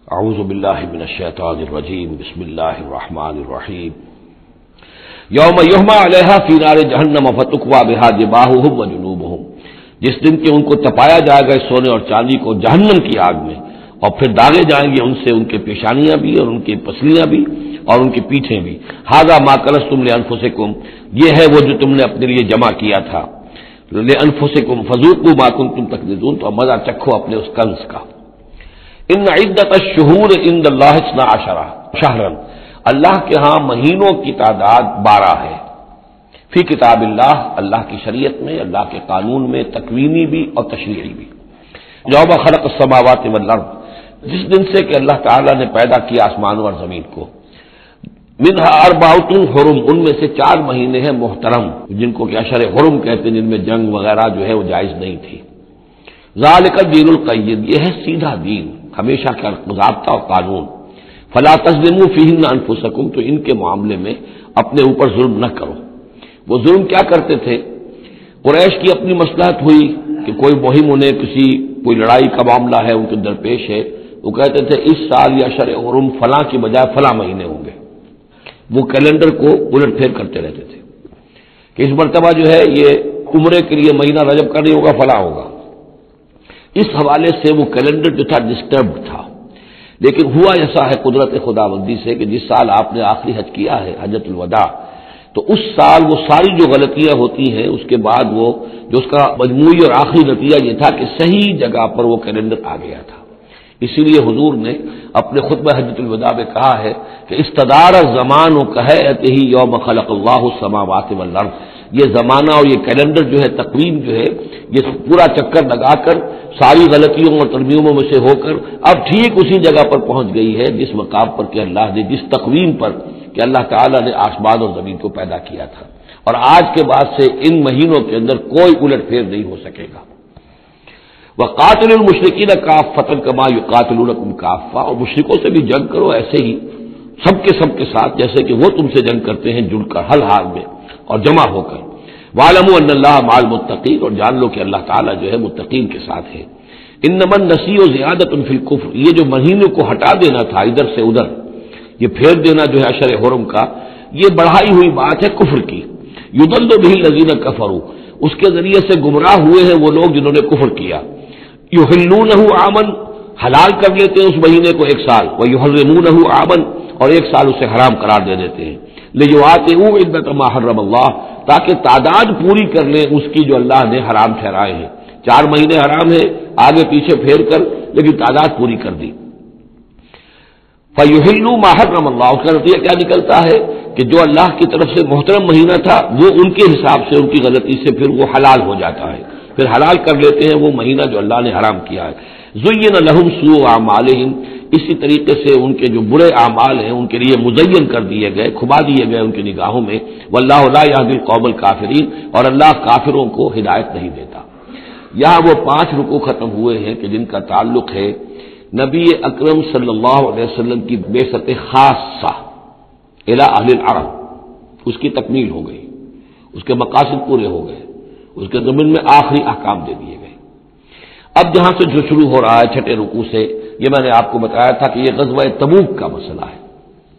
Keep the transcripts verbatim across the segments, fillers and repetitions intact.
اعوذ باللہ من الشیطان الرجیم بسم اللہ الرحمن الرحیم یوم یحمى علیہا فی نار جہنم فتکوی بہا جباہہم وجنوبہم، جس دن کہ ان کو تپایا جائے گا سونے اور چاندی کو جہنم کی آگ میں، اور پھر داغے جائیں گے ان سے ان کے پیشانیاں بھی اور ان کی پسلیاں بھی اور ان کی پیٹھیں بھی۔ ھذا ما کنزتم لانفسکم، یہ ہے وہ جو تم نے اپنے لیے جمع کیا تھا، لانفسکم فذوقوا ما کنتم تکنزون، تو مزہ چکھو اپنے اس کنز کا۔ ان عدت الشہور عند اللہ اثنا عشر شہرا، اللہ کے ہاں مہینوں کی تعداد بارہ ہے، فی کتاب اللہ، اللہ کی شریعت میں، اللہ کے قانون میں، تکوینی بھی اور تشریعی بھی۔ یوم خلق السماوات والارض، جس دن سے کہ اللہ تعالیٰ نے پیدا کیا آسمانوں اور زمین کو، منہا اربعۃ حرم، ان میں سے چار مہینے ہیں محترم، جن کو کہ اشہر حرم کہتے ہیں، جن میں جنگ وغیرہ جو ہے وہ جائز نہیں تھی۔ ذالک الدین القیم، یہ ہے سیدھا دین، ہمیشہ کا ضابطہ اور قانون۔ فلا تظلموا فیہن انفسکم، تو ان کے معاملے میں اپنے اوپر ظلم نہ کرو۔ وہ ظلم کیا کرتے تھے؟ قریش کی اپنی مصلحت ہوئی کہ کوئی مہم انہیں کسی کوئی لڑائی کا معاملہ ہے ان کے درپیش ہے، وہ کہتے تھے اس سال یا اشہر حرم فلاں کی بجائے فلاں مہینے ہوں گے، وہ کیلنڈر کو الٹ پھیر کرتے رہتے تھے کہ اس مرتبہ جو ہے یہ عمرے کے لیے مہینہ رجب کا نہیں ہوگا، فلاں ہوگا۔ اس حوالے سے وہ کیلنڈر جو تھا ڈسٹربڈ تھا، لیکن ہوا ایسا ہے قدرت خداوندی سے کہ جس سال آپ نے آخری حج کیا ہے، حجۃ الوداع، تو اس سال وہ ساری جو غلطیاں ہوتی ہیں اس کے بعد وہ جو اس کا مجموعی اور آخری نتیجہ یہ تھا کہ صحیح جگہ پر وہ کیلنڈر آ گیا تھا۔ اسی لیے حضور نے اپنے خطبہ حجۃ الوداع میں کہا ہے کہ استدار الزمان کہیئتہ یوم خلق اللہ السماوات والارض، یہ زمانہ اور یہ کیلنڈر جو ہے، تقویم جو ہے، یہ پورا چکر لگا کر ساری غلطیوں اور ترمیموں میں سے ہو کر اب ٹھیک اسی جگہ پر پہنچ گئی ہے جس مقام پر کہ اللہ نے، جس تقویم پر کہ اللہ تعالیٰ نے آسمان اور زمین کو پیدا کیا تھا، اور آج کے بعد سے ان مہینوں کے اندر کوئی الٹ پھیر نہیں ہو سکے گا۔ وَقَاتِلُوا الْمُشْرِكِينَ كَافَّةً كَمَا يُقَاتِلُونَكُمْ كَافَّةً، اور مشرکوں سے بھی جنگ کرو ایسے ہی سب کے سب کے ساتھ جیسے کہ وہ تم سے جنگ کرتے ہیں، جڑ کر، ہر حال میں اور جمع ہو کر۔ وَاعْلَمُوا أَنَّ اللَّهَ مَعَ الْمُتَّقِينَ، اور جان لو کہ اللہ تعالیٰ جو ہے متقین کے ساتھ ہے۔ إِنَّمَا النَّسِيُّ زِيَادَةٌ فِي الْكُفْرِ، یہ جو مہینوں کو ہٹا دینا تھا ادھر سے ادھر، یہ پھیر دینا جو ہے اشہر حرم کا، یہ بڑھائی ہوئی بات ہے کفر کی۔ یضل بہ الذین کفروا، اس کے ذریعے سے گمراہ ہوئے ہیں وہ لوگ جنہوں نے کفر کیا۔ یحلونہ عاما، حلال کر لیتے ہیں اس مہینے کو ایک سال، ویحرمونہ عاما، اور ایک سال اسے حرام قرار دے دیتے ہیں۔ لیواطئوا عدۃ ما حرم اللہ، تاکہ تعداد پوری کر لیں اس کی جو اللہ نے حرام ٹھہرائے ہیں۔ چار مہینے حرام ہے، آگے پیچھے پھیر کر لیکن تعداد پوری کر دی۔ فَيُحِلُّوا مَا حَرَّمَ اللَّهُ، اس کا نتیجہ کیا نکلتا ہے کہ جو اللہ کی طرف سے محترم مہینہ تھا وہ ان کے حساب سے، ان کی غلطی سے پھر وہ حلال ہو جاتا ہے، پھر حلال کر لیتے ہیں وہ مہینہ جو اللہ نے حرام کیا ہے۔ زُيِّنَ لَهُمْ سُوءُ أَعْمَالِهِمْ، اسی طریقے سے ان کے جو برے اعمال ہیں ان کے لیے مزین کر دیے گئے، کھبا دیے گئے ان کی نگاہوں میں۔ وَاللَّهُ لَا يَهْدِي الْقَوْمَ الْكَافِرِينَ، اور اللہ کافروں کو ہدایت نہیں دیتا۔ یہاں وہ پانچ رکوع ختم ہوئے ہیں کہ جن کا تعلق ہے نبی اکرم صلی اللہ علیہ وسلم کی بعثت خاصہ الی اہل العرب، اس کی تکمیل ہو گئی، اس کے مقاصد پورے ہو گئے، اس کے ضمن میں آخری احکام دے دیے گئے۔ اب جہاں سے جو شروع ہو رہا ہے چھٹے رکوع سے، یہ میں نے آپ کو بتایا تھا کہ یہ غزوہ تبوک کا مسئلہ ہے،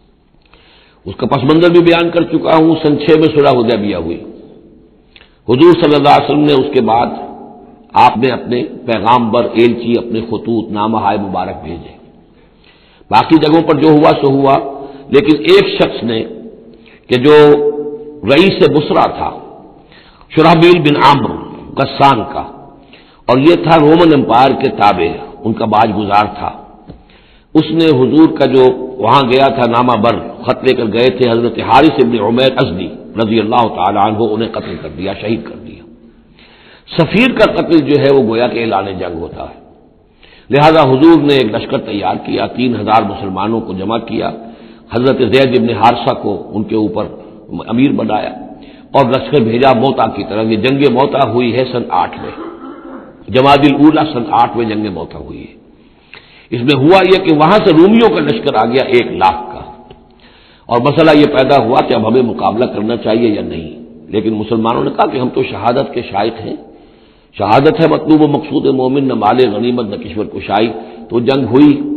اس کا پس منظر بھی بیان کر چکا ہوں۔ سن چھ میں صلح حدیبیہ ہوئی، حضور صلی اللہ علیہ وسلم نے اس کے بعد آپ نے اپنے پیغام بر، ایلچی، اپنے خطوط، نامہ ہائے مبارک بھیجے۔ باقی جگہوں پر جو ہوا سو ہوا، لیکن ایک شخص نے کہ جو رئیس بصرہ تھا، شرحبیل بن عامر غسان کا، اور یہ تھا رومن امپائر کے تابع، ان کا باج گزار تھا، اس نے حضور کا جو وہاں گیا تھا نامہ بر، خط لے کر گئے تھے حضرت حارث بن عمیر ازدی رضی اللہ تعالی عنہ، انہیں قتل کر دیا، شہید کر دیا۔ سفیر کا قتل جو ہے وہ گویا کہ اعلان جنگ ہوتا ہے، لہذا حضور نے ایک لشکر تیار کیا، تین ہزار مسلمانوں کو جمع کیا، حضرت زید بن حارثہ کو ان کے اوپر امیر بنایا اور لشکر بھیجا موتا کی طرف۔ یہ جنگ موتا ہوئی ہے سن آٹھ میں، جمادی الاولیٰ سن آٹھ میں جنگ موتا ہوئی ہے۔ اس میں ہوا یہ کہ وہاں سے رومیوں کا لشکر آ گیا ایک لاکھ کا، اور مسئلہ یہ پیدا ہوا کہ اب ہمیں مقابلہ کرنا چاہیے یا نہیں، لیکن مسلمانوں نے کہا کہ ہم تو شہادت کے شائق ہیں، شہادت ہے مطلوب و مقصود مومن، نہ مال غنیمت نہ کشور کشائی۔ تو جنگ ہوئی،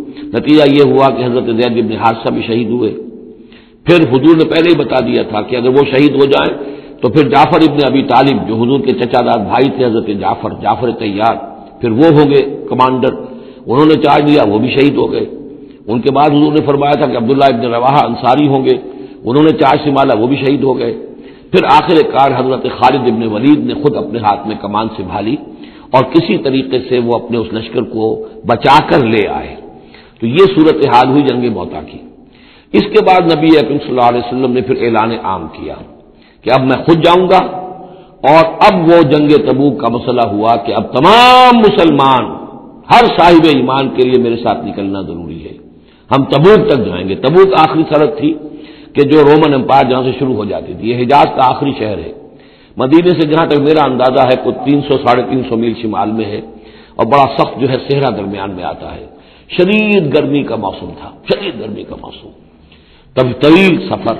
نتیجہ یہ ہوا کہ حضرت زید بن حارثہ بھی شہید ہوئے. پھر حضور نے پہلے ہی بتا دیا تھا کہ اگر وہ شہید ہو جائیں تو پھر جعفر ابن ابی طالب جو حضور کے چچا دار بھائی تھے حضرت جعفر جعفر طیار، پھر وہ ہوں گے کمانڈر. انہوں نے چارج لیا، وہ بھی شہید ہو گئے. ان کے بعد حضور نے فرمایا تھا کہ عبداللہ ابن رواحہ انصاری ہوں گے، انہوں نے چارج سنبھالا، وہ بھی شہید ہو گئے. پھر آخر کار حضرت خالد ابن ولید نے خود اپنے ہاتھ میں کمان سنبھالی اور کسی طریقے سے وہ اپنے اس لشکر کو بچا کر لے آئے. تو یہ صورتحال ہوئی جنگ موتا کی. اس کے بعد نبی اکرم صلی اللہ علیہ وسلم نے پھر اعلان عام کیا کہ اب میں خود جاؤں گا، اور اب وہ جنگ تبوک کا مسئلہ ہوا کہ اب تمام مسلمان ہر صاحب ایمان کے لیے میرے ساتھ نکلنا ضروری ہے. ہم تبوک تک جائیں گے. تبوک آخری سرحد تھی کہ جو رومن امپائر جہاں سے شروع ہو جاتی تھی. یہ حجاز کا آخری شہر ہے. مدینے سے جہاں تک میرا اندازہ ہے کوئی تین سو ساڑھے تین سو میل شمال میں ہے، اور بڑا سخت جو ہے صحرا درمیان میں آتا ہے. شدید گرمی کا موسم تھا، شدید گرمی کا موسم، تب طویل سفر.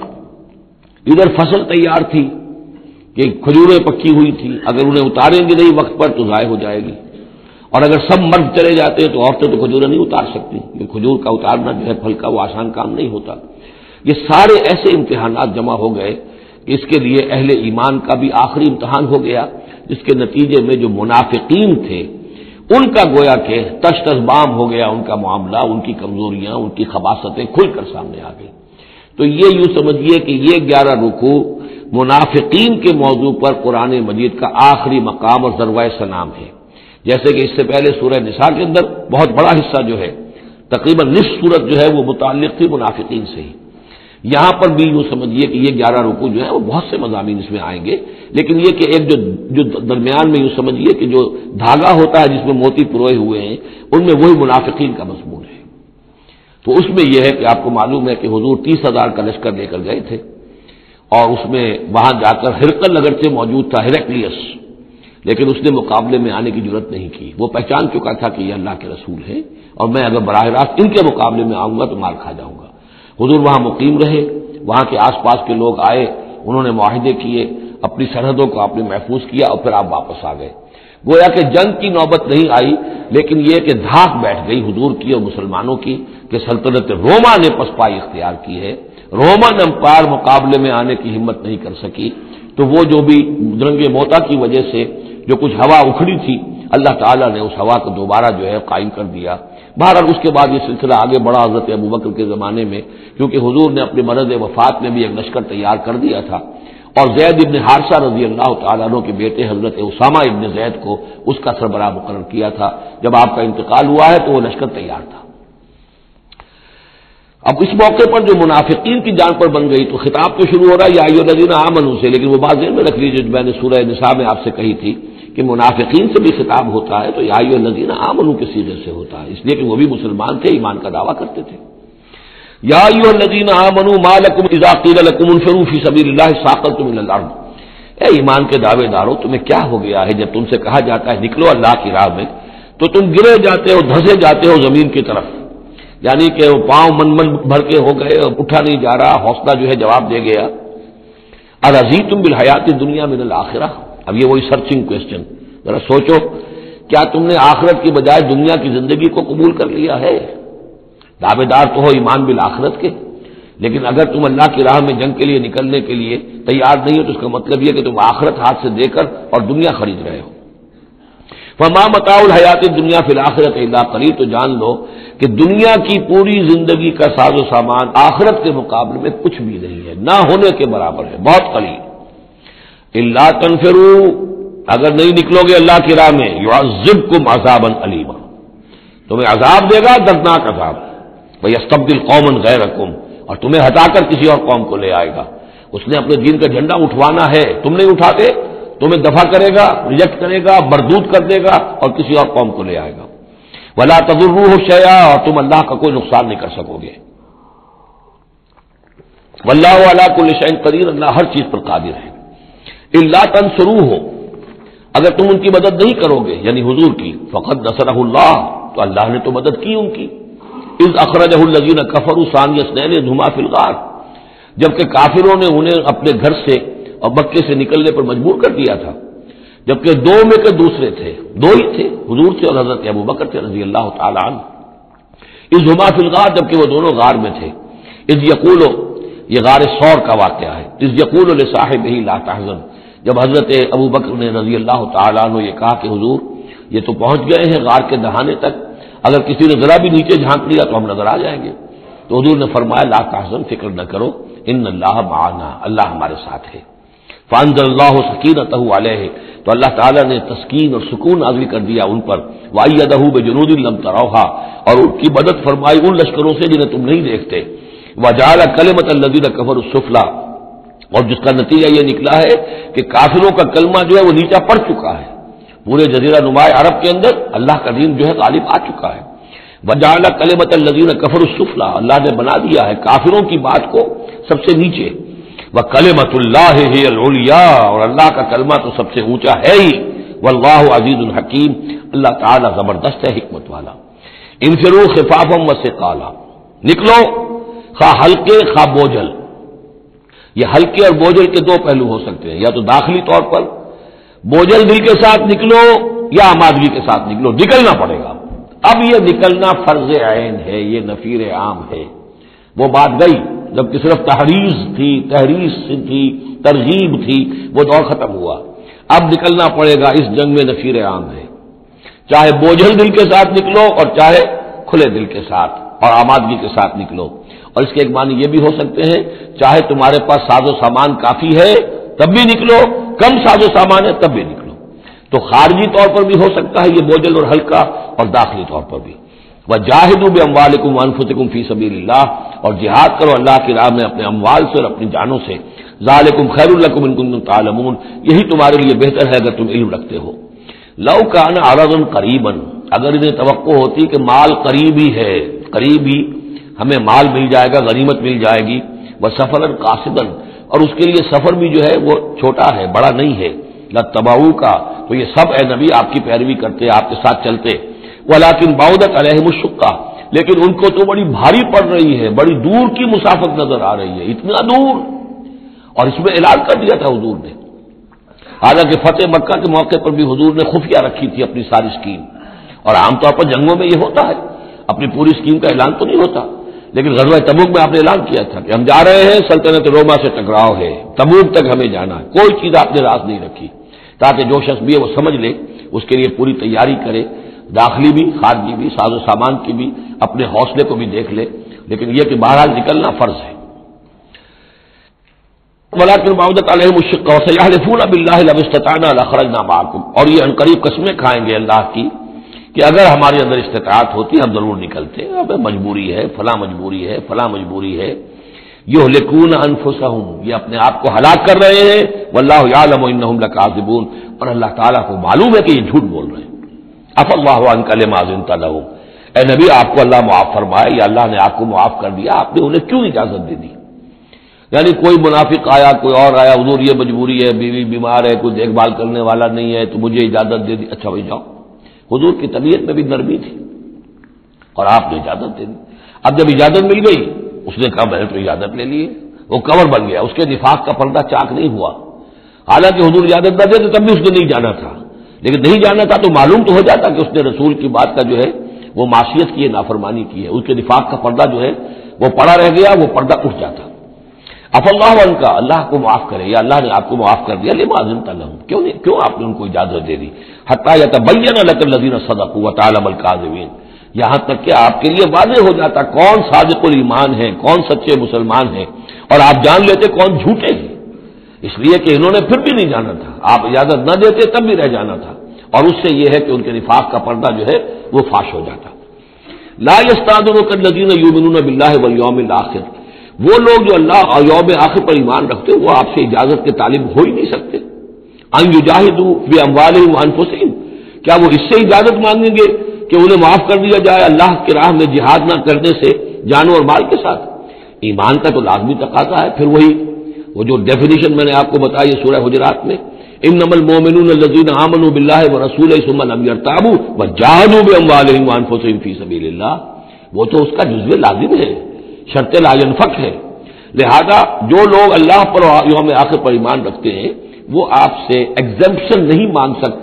ادھر فصل تیار تھی کہ کھجوریں پکی ہوئی تھی، اگر انہیں اتاریں گے نہیں وقت پر تو ضائع ہو جائے گی. اور اگر سب مرد چلے جاتے ہیں تو عورتیں تو کھجوریں نہیں اتار سکتی، یہ کھجور کا اتارنا جو ہے پھل کا وہ آسان کام نہیں ہوتا. یہ سارے ایسے امتحانات جمع ہو گئے کہ اس کے لیے اہل ایمان کا بھی آخری امتحان ہو گیا، جس کے نتیجے میں جو منافقین تھے ان کا گویا کہ تش تش بام ہو گیا ان کا معاملہ، ان کی کمزوریاں، ان کی خباثتیں کھل کر سامنے آ گئی. تو یہ یوں سمجھیے کہ یہ گیارہ رکوع منافقین کے موضوع پر قرآن مجید کا آخری مقام اور ذروۂ سنام ہے. جیسے کہ اس سے پہلے سورہ نساء کے اندر بہت بڑا حصہ جو ہے تقریباً نصف سورت جو ہے وہ متعلق تھی منافقین سے ہی. یہاں پر بھی یوں سمجھیے کہ یہ گیارہ رکوع جو ہے وہ بہت سے مضامین اس میں آئیں گے، لیکن یہ کہ ایک جو جو درمیان میں یوں سمجھیے کہ جو دھاگا ہوتا ہے جس میں موتی پروئے ہوئے ہیں ان میں وہی منافقین کا مضمون ہے. تو اس میں یہ ہے کہ آپ کو معلوم ہے کہ حضور تیس ہزار کا لشکر لے کر گئے تھے، اور اس میں وہاں جا کر ہرقل اگرچہ موجود تھا، ہیرکلیس، لیکن اس نے مقابلے میں آنے کی جرت نہیں کی. وہ پہچان چکا تھا کہ یہ اللہ کے رسول ہے، اور میں اگر براہ راست ان کے مقابلے میں آؤں گا تو مار کھا جاؤں گا. حضور وہاں مقیم رہے، وہاں کے آس پاس کے لوگ آئے، انہوں نے معاہدے کیے، اپنی سرحدوں کو آپ نے محفوظ کیا، اور پھر آپ واپس آ گئے. گویا کہ جنگ کی نوبت نہیں آئی، لیکن یہ کہ دھاک بیٹھ گئی حضور کی اور مسلمانوں کی کہ سلطنت روما نے پسپائی اختیار کی ہے. رومن امپائر مقابلے میں آنے کی ہمت نہیں کر سکی. تو وہ جو بھی جنگ موتا کی وجہ سے جو کچھ ہوا اکھڑی تھی، اللہ تعالیٰ نے اس ہوا کو دوبارہ جو ہے قائم کر دیا. بہرحال اس کے بعد یہ سلسلہ آگے بڑھا حضرت ابوبکر کے زمانے میں، کیونکہ حضور نے اپنے مرض وفات میں بھی ایک لشکر تیار کر دیا تھا، اور زید ابن حارثہ رضی اللہ تعالیٰ عنہ کے بیٹے حضرت اسامہ ابن زید کو اس کا سربراہ مقرر کیا تھا. جب آپ کا انتقال ہوا ہے تو وہ لشکر تیار تھا. اب اس موقع پر جو منافقین کی جان پر بن گئی تو خطاب تو شروع ہو رہا ہے یا ایھا الذین آمنوا سے، لیکن وہ بات ذہن میں رکھ لیجیے جو میں نے سورہ نساء میں آپ سے کہی تھی کہ منافقین سے بھی خطاب ہوتا ہے تو یا ایھا الذین آمنوا کے صیغے سے ہوتا ہے، اس لیے کہ وہ بھی مسلمان تھے، ایمان کا دعویٰ کرتے تھے. یا ایھا الذین آمنوا ما لکم اذا قیل لکم انفروا فی سبیل اللہ ثاقلتم الی الارض. اے ایمان کے دعوے دارو، تمہیں کیا ہو گیا ہے جب تم سے کہا جاتا ہے نکلو اللہ کی راہ میں تو تم گرے جاتے ہو، دھسے جاتے ہو زمین کی طرف، یعنی کہ وہ پاؤں من من بھر کے ہو گئے، اٹھا نہیں جا رہا، حوصلہ جو ہے جواب دے گیا. ارضیتم بالحیات الدنیا من الآخرہ. اب یہ وہی سرچنگ کوشچن، ذرا سوچو، کیا تم نے آخرت کی بجائے دنیا کی زندگی کو قبول کر لیا ہے؟ دعوے دار تو ہو ایمان بالآخرت کے، لیکن اگر تم اللہ کی راہ میں جنگ کے لیے نکلنے کے لیے تیار نہیں ہو تو اس کا مطلب یہ کہ تم آخرت ہاتھ سے دے کر اور دنیا خرید رہے ہو. فما متاع الحیات الدنیا فی الآخرۃ الا قلیل. تو جان لو کہ دنیا کی پوری زندگی کا ساز و سامان آخرت کے مقابلے میں کچھ بھی نہیں ہے، نہ ہونے کے برابر ہے، بہت قلیل. الا تنفروا، اگر نہیں نکلو گے اللہ کی راہ میں، یعذبکم عذابا علیما، تمہیں عذاب دے گا، دردناک عذاب. ویستبدل قوما غیرکم، اور تمہیں ہٹا کر کسی اور قوم کو لے آئے گا. اس نے اپنے دین کا جھنڈا اٹھوانا ہے، تم نہیں اٹھاتے، تمہیں دفع کرے گا، ریجیکٹ کرے گا، مردود کر دے گا اور کسی اور قوم کو لے آئے گا. ولا تضروه شیئا، اور تم اللہ کا کوئی نقصان نہیں کر سکو گے. واللہ علی کل شیء قدیر، اللہ ہر چیز پر قادر ہے. الا تنصروه، اگر تم ان کی مدد نہیں کرو گے یعنی حضور کی، فقد نصرہ اللہ، تو اللہ نے تو مدد کی ان کی. اذ اخرجہ الذین کفروا ثانی اثنین اذ ہما فی الغار، جبکہ کافروں نے انہیں اپنے گھر سے اور مکے سے نکلنے پر مجبور کر دیا تھا، جبکہ دو میں کے دوسرے تھے، دو ہی تھے، حضور تھے اور حضرت ابوبکر تھے رضی اللہ تعالی عنہ. اذ ہما فی الغار، جبکہ وہ دونوں غار میں تھے، اذ یقول، یہ غار ثور کا واقعہ ہے، اذ یقول لصاحبہ لا تحزن، جب حضرت ابو بکر نے رضی اللہ تعالیٰ عنہ یہ کہا کہ حضور یہ تو پہنچ گئے ہیں غار کے دہانے تک، اگر کسی نے ذرا بھی نیچے جھانک لیا تو ہم نظر آ جائیں گے، تو حضور نے فرمایا لا تحزن، فکر نہ کرو، ان اللہ معنا، اللہ ہمارے ساتھ ہے۔ فانزل اللہ سکینتہ علیہ، تو اللہ تعالیٰ نے تسکین اور سکون نازل کر دیا ان پر، وایدہ بجنود لم تروها، اور ان کی مدد فرمائی ان لشکروں سے جنہیں تم نہیں دیکھتے، وجعل کلمۃ الذین کفروا السفلی، اور جس کا نتیجہ یہ نکلا ہے کہ کافروں کا کلمہ جو ہے وہ نیچا پڑ چکا ہے، پورے جزیرہ نما عرب کے اندر اللہ کا دین جو ہے غالب آ چکا ہے۔ وجعل کلمۃ الذین کفروا السفلی، اللہ نے بنا دیا ہے کافروں کی بات کو سب سے نیچے، وکلمۃ اللہ ہی العلیاء، اور اللہ کا کلمہ تو سب سے اونچا ہے ہی، واللہ عزیز الحکیم، اللہ تعالیٰ زبردست ہے، حکمت والا۔ انفروا خفافا وثقالا، نکلو خواہ ہلکے خواہ بوجھل، یہ ہلکے اور بوجھل کے دو پہلو ہو سکتے ہیں، یا تو داخلی طور پر بوجھل دل کے ساتھ نکلو یا آمادگی کے ساتھ نکلو، نکلنا پڑے گا۔ اب یہ نکلنا فرض عین ہے، یہ نفیر عام ہے، وہ بات گئی جب کہ صرف تحریض تھی، تحریض تھی، ترغیب تھی، وہ دور ختم ہوا، اب نکلنا پڑے گا، اس جنگ میں نفیر عام ہے، چاہے بوجھل دل کے ساتھ نکلو اور چاہے کھلے دل کے ساتھ اور آمادگی کے ساتھ نکلو۔ اور اس کے ایک معنی یہ بھی ہو سکتے ہیں، چاہے تمہارے پاس ساز و سامان کافی ہے تب بھی نکلو، کم ساز و سامان ہے تب بھی نکلو، تو خارجی طور پر بھی ہو سکتا ہے یہ بوجھل اور ہلکا، اور داخلی طور پر بھی۔ وجاہدوا باموالکم وانفسکم فی سبیل اللہ، اور جہاد کرو اللہ کی راہ میں اپنے اموال سے اور اپنی جانوں سے، ذالکم خیر لکم ان کنتم تعلمون، یہی تمہارے لیے بہتر ہے اگر تم علم رکھتے ہو۔ لو کان عرضا قریبا، اگر انہیں توقع ہوتی کہ مال قریب ہی ہے، قریب ہی ہمیں مال مل جائے گا، غنیمت مل جائے گی، وسفرا قاصدا، اور اس کے لیے سفر بھی جو ہے وہ چھوٹا ہے، بڑا نہیں ہے، لتبعوا کا، تو یہ سب اے نبی آپ کی پیروی کرتے، آپ کے ساتھ چلتے، ولکن بعدت علیہم الشقہ، لیکن ان کو تو بڑی بھاری پڑ رہی ہے، بڑی دور کی مسافت نظر آ رہی ہے، اتنا دور، اور اس میں اعلان کر دیا تھا حضور نے، حالانکہ فتح مکہ کے موقع پر بھی حضور نے خفیہ رکھی تھی اپنی ساری اسکیم، اور عام طور پر جنگوں میں یہ ہوتا ہے، اپنی پوری اسکیم کا اعلان تو نہیں ہوتا، لیکن غزوہ تبوک میں آپ نے اعلان کیا تھا کہ ہم جا رہے ہیں، سلطنت روما سے ٹکراؤ ہے، تبوک تک ہمیں جانا ہے، کوئی چیز آپ نے راز نہیں رکھی، تاکہ جو شخص بھی ہے وہ سمجھ لے، اس کے لیے پوری تیاری کرے، داخلی بھی خارجی بھی، ساز و سامان کی بھی، اپنے حوصلے کو بھی دیکھ لے، لیکن یہ کہ بہرحال نکلنا فرض ہے۔ ولکن بعدت علیہم الشقہ وسیحلفون باللہ لو استطعنا لخرجنا معکم، اور یہ عنقریب قسمیں کھائیں گے اللہ کی کہ اگر ہمارے اندر استطاعت ہوتی ہم ضرور نکلتے، اب مجبوری ہے، فلاں مجبوری ہے، فلاں مجبوری ہے۔ یہلکون انفسہم، یہ اپنے آپ کو ہلاک کر رہے ہیں، واللہ یعلم انہم لکاذبون، اور اللہ تعالیٰ کو معلوم ہے کہ یہ جھوٹ بول رہے ہیں۔ عفا اللہ عنک لما اذنت لہم، اے نبی آپ کو اللہ معاف فرمائے، یا اللہ نے آپ کو معاف کر دیا، آپ نے انہیں کیوں اجازت دے دی؟ یعنی کوئی منافق آیا، کوئی اور آیا، حضور یہ مجبوری ہے، بیوی بیمار ہے، کوئی دیکھ بھال کرنے والا نہیں ہے، تو مجھے اجازت دے دی، اچھا بھائی جاؤ۔ حضور کی طبیعت میں بھی نرمی تھی اور آپ نے اجازت دے دی۔ اب جب اجازت مل گئی، اس نے کہا میں نے تو اجازت لے لی ہے، وہ کور بن گیا، اس کے نفاق کا پردہ چاک نہیں ہوا، حالانکہ حضور اجازت نہ دیتے تب بھی اس نے نہیں جانا تھا، لیکن نہیں جانا تھا تو معلوم تو ہو جاتا کہ اس نے رسول کی بات کا جو ہے وہ معصیت کی ہے، نافرمانی کی ہے، اس کے نفاق کا پردہ جو ہے وہ پڑا رہ گیا، وہ پردہ اٹھ جاتا۔ عفا اللہ عنک، اللہ کو معاف کرے، یا اللہ نے آپ کو معاف کر دیا، لما اذنت لہم، کیوں نہیں، کیوں آپ نے ان کو اجازت دے دی، حتی یتبین لک الذین صدقوا وتعلم الکاذبین، یہاں تک کہ آپ کے لیے واضح ہو جاتا کون صادق الایمان ہے، کون سچے مسلمان ہیں، اور آپ جان لیتے کون جھوٹے ہیں، اس لیے کہ انہوں نے پھر بھی نہیں جانا تھا، آپ اجازت نہ دیتے تب بھی رہ جانا تھا، اور اس سے یہ ہے کہ ان کے نفاق کا پردہ جو ہے وہ فاش ہو جاتا۔ لا یستأذنک الذین یؤمنون باللہ والیوم الآخر، وہ لوگ جو اللہ اور یوم آخر پر ایمان رکھتے وہ آپ سے اجازت کے طالب ہو ہی نہیں سکتے۔ ان یجاہدوا باموالہم وانفسہم، کیا وہ اس سے اجازت مانگیں گے کہ انہیں معاف کر دیا جائے اللہ کی راہ میں جہاد نہ کرنے سے جان اور مال کے ساتھ؟ ایمان کا تو لازمی تقاضا ہے، پھر وہی وہ جو ڈیفینیشن میں نے آپ کو بتائی سورہ حجرات میں، انما المؤمنون الذین آمنوا باللہ ورسولہ ثم لم یرتابوا وجاہدوا باموالہم وانفسہم فی سبیل اللہ، وہ تو اس کا جزو لازم ہے، شرط لا ينفک ہے۔ لہذا جو لوگ اللہ پر یوم آخر پر ایمان رکھتے ہیں وہ آپ سے ایگزمپشن نہیں مانگ سکتے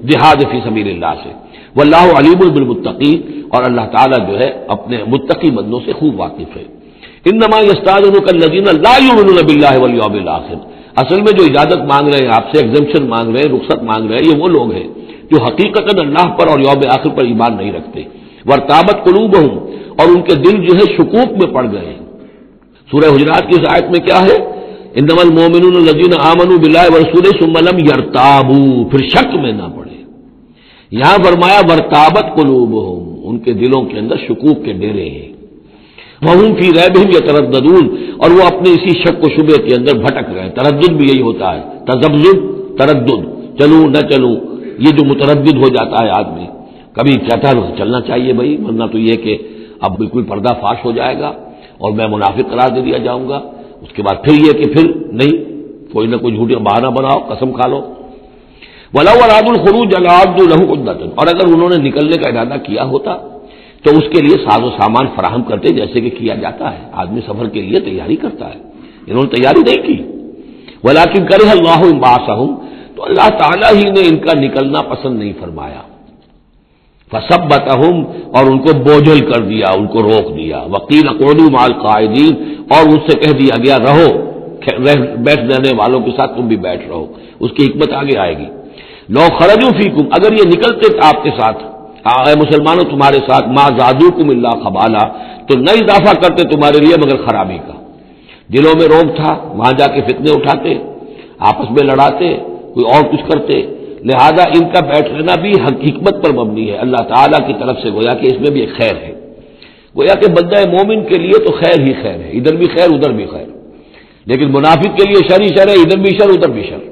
جہاد فی سبیل اللہ سے. واللہ علیم بالمتقین، اور اللہ تعالیٰ جو ہے اپنے متقی بندوں سے خوب واقف ہے. انما یستاذنک الذین لا یؤمنون باللہ والیوم الآخر، اصل میں جو اجازت مانگ رہے ہیں آپ سے، ایگزمپشن مانگ رہے ہیں، رخصت مانگ رہے ہیں، یہ وہ لوگ ہیں جو حقیقتاً اللہ پر اور یوم آخر پر ایمان نہیں رکھتے. وارتابت قلوبہم، اور ان کے دل جو ہے شکوک میں پڑ گئے ہیں. سورہ حجرات کی اس آیت میں کیا ہے؟ انما المؤمنون الذین آمنوا باللہ ورسولہ ثم لم یرتابوا، پھر شک میں نہ پڑے. یہاں فرمایا وارتابت قلوبہم، ان کے دلوں کے اندر شکوک کے ڈیرے ہیں. وہم فی ریبہم یترددون، اور وہ اپنے اسی شک و شبے کے اندر بھٹک رہے ہیں. تردد بھی یہی ہوتا ہے، تذبذب، تردد، چلوں نہ چلوں، یہ جو متردد ہو جاتا ہے آدمی. کبھی کہتا ہے چلنا چاہیے بھائی، ورنہ تو یہ کہ اب بالکل پردہ فاش ہو جائے گا اور میں منافق قرار دے دیا جاؤں گا. اس کے بعد پھر یہ کہ پھر نہیں، کوئی نہ کوئی جھوٹی بہانہ بناؤ، قسم کھا لو. وَلَوْ أَرَادُوا الْخُرُوجَ لَأَعَدُّوا لَهُ عُدَّةً، اور اگر انہوں نے نکلنے کا ارادہ کیا ہوتا تو اس کے لیے ساز و سامان فراہم کرتے، جیسے کہ کیا جاتا ہے. آدمی سفر کے لیے تیاری کرتا ہے، انہوں نے تیاری نہیں کی. وَلَٰكِن كَرِهَ اللَّهُ انبعاثَهُم، تو اللہ تعالیٰ ہی نے ان کا نکلنا پسند نہیں فرمایا. فَثَبَّتَهُمْ، اور ان کو بوجھل کر دیا، ان کو روک دیا. وَقِيلَ اقْعُدُوا مَعَ الْقَاعِدِينَ، اور ان سے کہہ دیا گیا رہو بیٹھ رہنے والوں کے ساتھ، تم بھی بیٹھ رہو. اس کی حکمت آگے آئے گی. لو خرجوا فیکم، اگر یہ نکلتے آپ کے ساتھ، اے مسلمانوں تمہارے ساتھ، ما زادوکم الا خبالا، تو نہ اضافہ کرتے تمہارے لیے مگر خرابی کا. دلوں میں روگ تھا، وہاں جا کے فتنے اٹھاتے، آپس میں لڑاتے، کوئی اور کچھ کرتے. لہذا ان کا بیٹھ رہنا بھی حکمت پر مبنی ہے، اللہ تعالیٰ کی طرف سے، گویا کہ اس میں بھی ایک خیر ہے. گویا کہ بندہ مومن کے لیے تو خیر ہی خیر ہے، ادھر بھی خیر ادھر بھی خیر. لیکن منافق کے لیے شر ہی شر ہے، ادھر بھی شر ادھر بھی شر.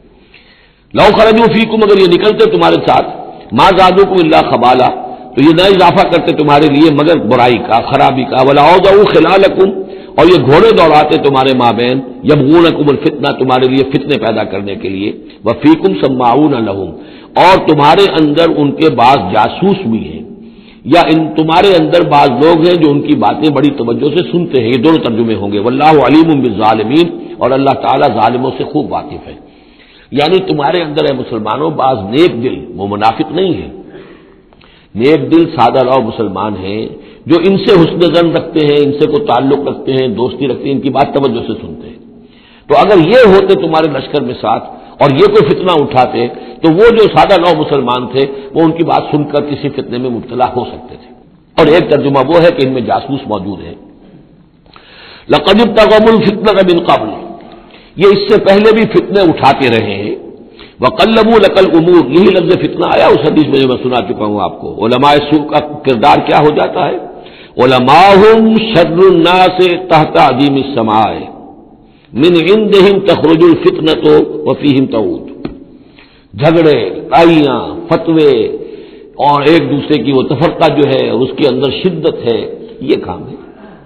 لو خرجوا فیکم، اگر یہ نکلتے تمہارے ساتھ، ما زادوکم الا خبالا، تو یہ نہ اضافہ کرتے تمہارے لیے مگر برائی کا، خرابی کا. ولا اوضعوا خلالکم، اور یہ گھوڑے دوڑاتے تمہارے مابین، یبغونکم الفتنہ، تمہارے لیے فتنے پیدا کرنے کے لیے. وفیکم سماعون لہم، اور تمہارے اندر ان کے بعض جاسوس بھی ہیں، یا ان تمہارے اندر بعض لوگ ہیں جو ان کی باتیں بڑی توجہ سے سنتے ہیں. یہ دونوں ترجمے ہوں گے. واللہ علیم بالظالمین، اور اللہ تعالیٰ ظالموں سے خوب واقف ہے. یعنی تمہارے اندر ہے مسلمانوں بعض نیک دل، وہ منافق نہیں ہے، نیک دل سادہ لو مسلمان ہیں جو ان سے حسن ظن رکھتے ہیں، ان سے کوئی تعلق رکھتے ہیں، دوستی رکھتے ہیں، ان کی بات توجہ سے سنتے ہیں. تو اگر یہ ہوتے تمہارے لشکر میں ساتھ اور یہ کوئی فتنہ اٹھاتے تو وہ جو سادہ لو مسلمان تھے وہ ان کی بات سن کر کسی فتنے میں مبتلا ہو سکتے تھے. اور ایک ترجمہ وہ ہے کہ ان میں جاسوس موجود ہے. لقد ابتغوا الفتنة من قبل، یہ اس سے پہلے بھی فتنے اٹھاتے رہے ہیں. وَقَلَّبُوا لَكَ الْأُمُورَ، یہی لفظ فتنہ آیا اس حدیث میں جو میں سنا چکا ہوں آپ کو. علماء سوء کا کردار کیا ہو جاتا ہے؟ علماءہم شر الناس تحت عظیم السماء من عندہم تخرج الفتنۃ وفیہم تعود. جھگڑے، لڑائیاں، فتوے اور ایک دوسرے کی وہ تفرقہ جو ہے اس کے اندر شدت ہے، یہ کام ہے.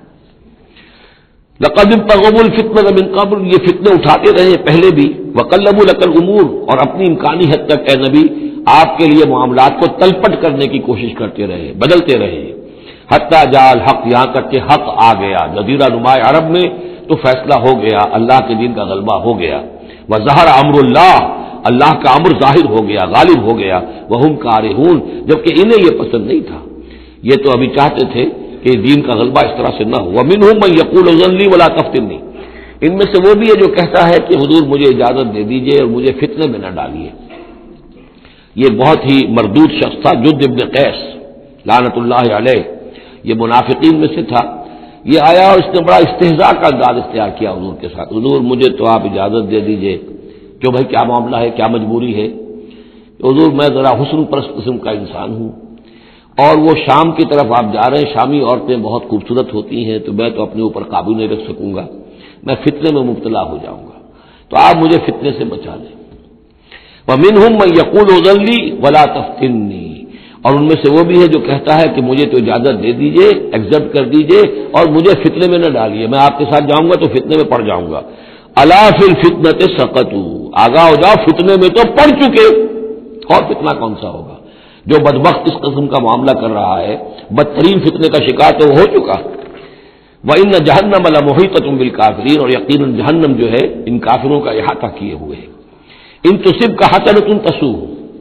لقد ابتغوا الفتنة من قبل، یہ فتنے اٹھاتے رہے پہلے بھی. وقلبوا لك الامور، اور اپنی امکانی حد تک اے نبی آپ کے لیے معاملات کو تلپٹ کرنے کی کوشش کرتے رہے، بدلتے رہے. حتی جاء الحق، یہاں تک کہ حق آ گیا. جزیرہ نما عرب میں تو فیصلہ ہو گیا، اللہ کے دین کا غلبہ ہو گیا. وظہر امر اللہ، اللہ کا امر ظاہر ہو گیا، غالب ہو گیا. وہم کارہون، جبکہ انہیں یہ پسند نہیں تھا، یہ تو ابھی چاہتے تھے کہ دین کا غلبہ اس طرح سے نہ ہو. ومنہم من یقول اذن لی ولا تفتنی، ان میں سے وہ بھی ہے جو کہتا ہے کہ حضور مجھے اجازت دے دیجئے اور مجھے فتنے میں نہ ڈالیے. یہ بہت ہی مردود شخص تھا، جد ابن قیس لعنت اللہ علیہ، یہ منافقین میں سے تھا. یہ آیا اور اس نے بڑا استہزاء کا انداز اختیار کیا حضور کے ساتھ. حضور مجھے تو آپ اجازت دے دیجئے. کیوں بھائی کیا معاملہ ہے، کیا مجبوری ہے؟ حضور میں ذرا حسن پرست قسم کا انسان ہوں، اور وہ شام کی طرف آپ جا رہے ہیں، شامی عورتیں بہت خوبصورت ہوتی ہیں، تو میں تو اپنے اوپر قابو نہیں رکھ سکوں گا، میں فتنے میں مبتلا ہو جاؤں گا، تو آپ مجھے فتنے سے بچا لیں. وَمِنْهُمْ مَنْ يَقُولُ اذن لِّي وَلَا تَفْتِنِّي، اور ان میں سے وہ بھی ہے جو کہتا ہے کہ مجھے تو اجازت دے دیجئے، ایکسپٹ کر دیجئے اور مجھے فتنے میں نہ ڈالیے، میں آپ کے ساتھ جاؤں گا تو فتنے میں پڑ جاؤں گا. الا فی الفتنۃ سقطوا، آگاہ ہو جاؤ فتنے میں تو پڑ چکے، اور فتنہ کون سا ہوگا؟ جو بدبخت اس قسم کا معاملہ کر رہا ہے، بدترین فتنے کا شکار تو ہو چکا. وَإِنَّ جَهَنَّمَ لَمُحِيطَةٌ بِالْكَافِرِينَ، اور یقیناً جہنم جو ہے ان کافروں کا احاطہ کیے ہوئے ہے. ان تصبک حسنۃ تسؤہ،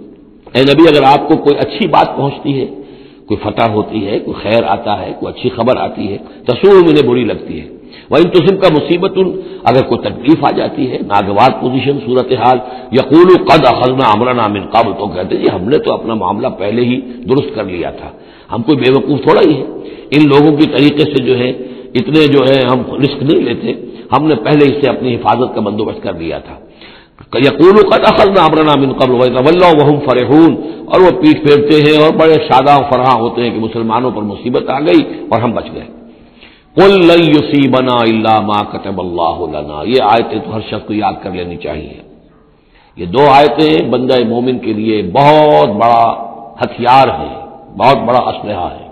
اے نبی اگر آپ کو کوئی اچھی بات پہنچتی ہے، کوئی فتح ہوتی ہے، کوئی خیر آتا ہے، کوئی اچھی خبر آتی ہے، تسوء انہیں بری لگتی ہے، وَإِن تُصِبْكَ مُصِيبَةٌ اگر کوئی تکلیف آ جاتی ہے، ناگوار پوزیشن، صورتحال، يَقُولُوا قَدْ أَخَذْنَا أَمْرَنَا مِن قَبْلُ، تو کہتے ہیں جی ہم نے تو اپنا معاملہ پہلے ہی درست کر لیا تھا، ہم کوئی بے وقوف تھوڑا ہی ہے، ان لوگوں کی طریقے سے جو ہے اتنے جو ہے ہم رسک نہیں لیتے، ہم نے پہلے اس سے اپنی حفاظت کا بندوبست کر لیا تھا۔ یقولوا قد اخذنا امرنا من قبل ويتولوا وهم فرحون، اور وہ پیٹ پھیرتے ہیں اور بڑے شاداں فرحاں ہوتے ہیں کہ مسلمانوں پر مصیبت آ گئی اور ہم بچ گئے۔ قل لن يصيبنا الا ما كتب الله لنا، یہ آیتیں تو ہر شخص کو یاد کر لینی چاہیے۔ یہ دو آیتیں بندہ مومن کے لیے بہت بڑا ہتھیار ہیں، بہت بڑا اسلحہ ہے۔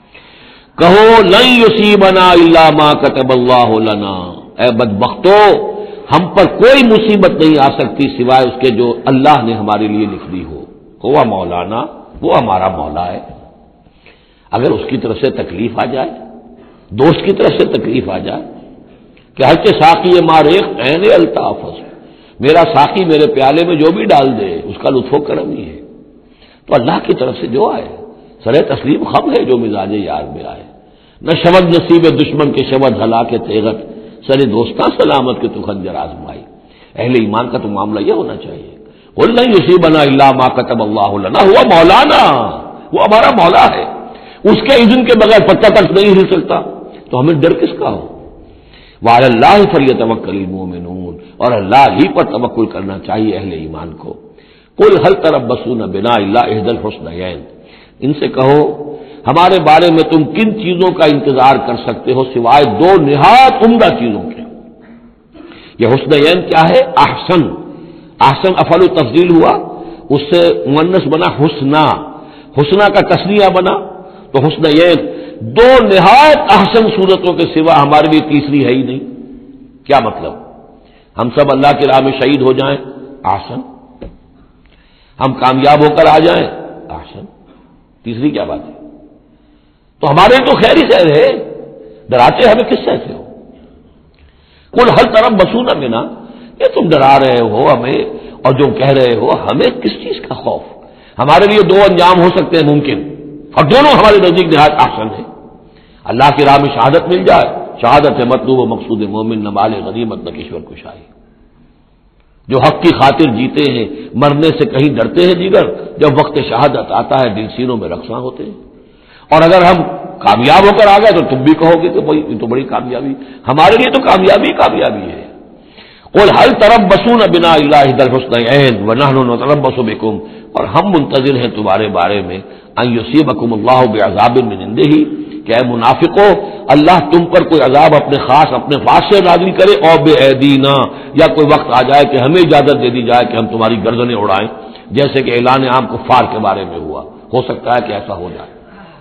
کہو لن يصيبنا الا ما كتب الله لنا، اے بدبختو ہم پر کوئی مصیبت نہیں آ سکتی سوائے اس کے جو اللہ نے ہمارے لیے لکھ دی ہو۔ ہوا مولانا، وہ ہمارا مولا ہے، اگر اس کی طرف سے تکلیف آ جائے، دوست کی طرف سے تکلیف آ جائے کہ ہر کے ساقی ماریخ عین الطاف، میرا ساقی میرے پیالے میں جو بھی ڈال دے اس کا لطف و کرم ہی ہے، تو اللہ کی طرف سے جو آئے سرے تسلیم خم ہے جو مزاج یار میں آئے، نہ شبد نصیب دشمن کے شبد ہلا کے تیغت، سرے دوستاں سلامت کے تو خنجر آزمائی۔ اہل ایمان کا تو معاملہ یہ ہونا چاہیے، قل لن یصیبنا الا ما کتب اللہ لنا، ہوا مولانا، وہ ہمارا مولا ہے، اس کے اذن کے بغیر پتہ تک نہیں ہل سکتا، تو ہمیں ڈر کس کا ہو؟ وعلی اللہ فلیتوکل المؤمنون، اور اللہ ہی پر توکل کرنا چاہیے اہل ایمان کو۔ قل هل تربصون بنا الا احدى الحسنيين، ان سے کہو ہمارے بارے میں تم کن چیزوں کا انتظار کر سکتے ہو سوائے دو نہایت عمدہ چیزوں کے۔ یہ حسنین کیا ہے؟ احسن، احسن افعل تفضیل ہوا، اس سے مؤنث بنا حسنا، حسنا کا تثنیہ بنا، تو حسنین دو نہایت احسن صورتوں کے سوا ہمارے لیے تیسری ہے ہی نہیں۔ کیا مطلب؟ ہم سب اللہ کی راہ میں شہید ہو جائیں، احسن، ہم کامیاب ہو کر آ جائیں، احسن، تیسری کیا بات ہے؟ تو ہمارے تو خیر ہی خیر ہے، ڈراتے ہمیں کس سے ہو؟ قل هل تربصون بنا، یہ تم ڈرا رہے ہو ہمیں اور جو کہہ رہے ہو ہمیں کس چیز کا خوف؟ ہمارے لیے دو انجام ہو سکتے ہیں ممکن، اور دونوں ہمارے نزدیک نہایت احسن ہے۔ اللہ کی راہ میں شہادت مل جائے، شہادت ہے مطلوب و مقصود مومن، نہ مال غنیمت نہ کشور کشائی۔ جو حق کی خاطر جیتے ہیں مرنے سے کہیں ڈرتے ہیں جگر، جب وقت شہادت آتا ہے دل سینوں میں رقصاں ہوتے ہیں۔ اور اگر ہم کامیاب ہو کر آ گئے تو تم بھی کہو گے کہ بھائی یہ تو بڑی کامیابی، ہمارے لیے تو کامیابی کامیابی ہے۔ قل هل تربصون بنا الا احدى الحسنيين ونحن نتربص بكم، اور ہم منتظر ہیں تمہارے بارے میں ان يصيبكم الله بعذاب من عنده، کہ اے منافقو اللہ تم پر کوئی عذاب اپنے خاص اپنے پاس سے نازل کرے، اور بأيدينا، یا کوئی وقت آ جائے کہ ہمیں اجازت دے دی جائے کہ ہم تمہاری گردنیں اڑائیں، جیسے کہ اعلان عام کفار کے بارے میں ہوا، ہو سکتا ہے کہ ایسا ہو جائے۔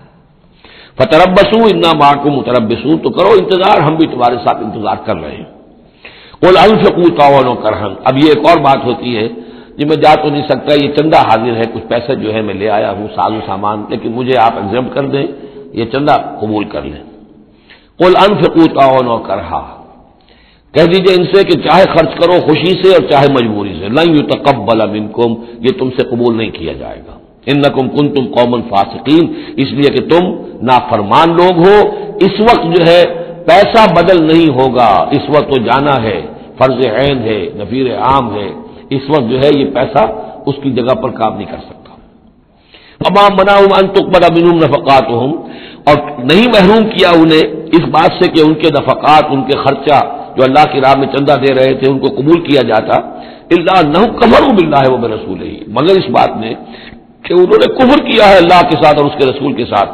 فتربصوا انا معکم متربصون، تو کرو انتظار، ہم بھی تمہارے ساتھ انتظار کر رہے ہیں۔ قل انفقوا طوعا وكرها، اب یہ ایک اور بات ہوتی ہے جی میں جا تو نہیں سکتا، یہ چندہ حاضر ہے، کچھ پیسے جو ہے میں لے آیا ہوں ساز و سامان، لیکن مجھے آپ ایگزمپٹ کر دیں، یہ چندہ قبول کر لیں۔ قل انفقوا طوعا وكرها، کہہ دیجئے ان سے کہ چاہے خرچ کرو خوشی سے اور چاہے مجبوری سے، لن يتقبل منکم، یہ تم سے قبول نہیں کیا جائے گا، انکم کنتم قوما فاسقین، اس لیے کہ تم نافرمان لوگ ہو۔ اس وقت جو ہے پیسہ بدل نہیں ہوگا، اس وقت تو جانا ہے، فرض عین ہے، نفیر عام ہے، اس وقت جو ہے یہ پیسہ اس کی جگہ پر کام نہیں کر سکتا۔ وما منعهم ان تقبل منهم نفقاتهم، اور نہیں محروم کیا انہیں اس بات سے کہ ان کے نفقات، ان کے خرچہ جو اللہ کی راہ میں چندہ دے رہے تھے ان کو قبول کیا جاتا، الا انهم كفروا بالله وبرسوله، مگر اس بات نے کہ انہوں نے کفر کیا ہے اللہ کے ساتھ اور اس کے رسول کے ساتھ۔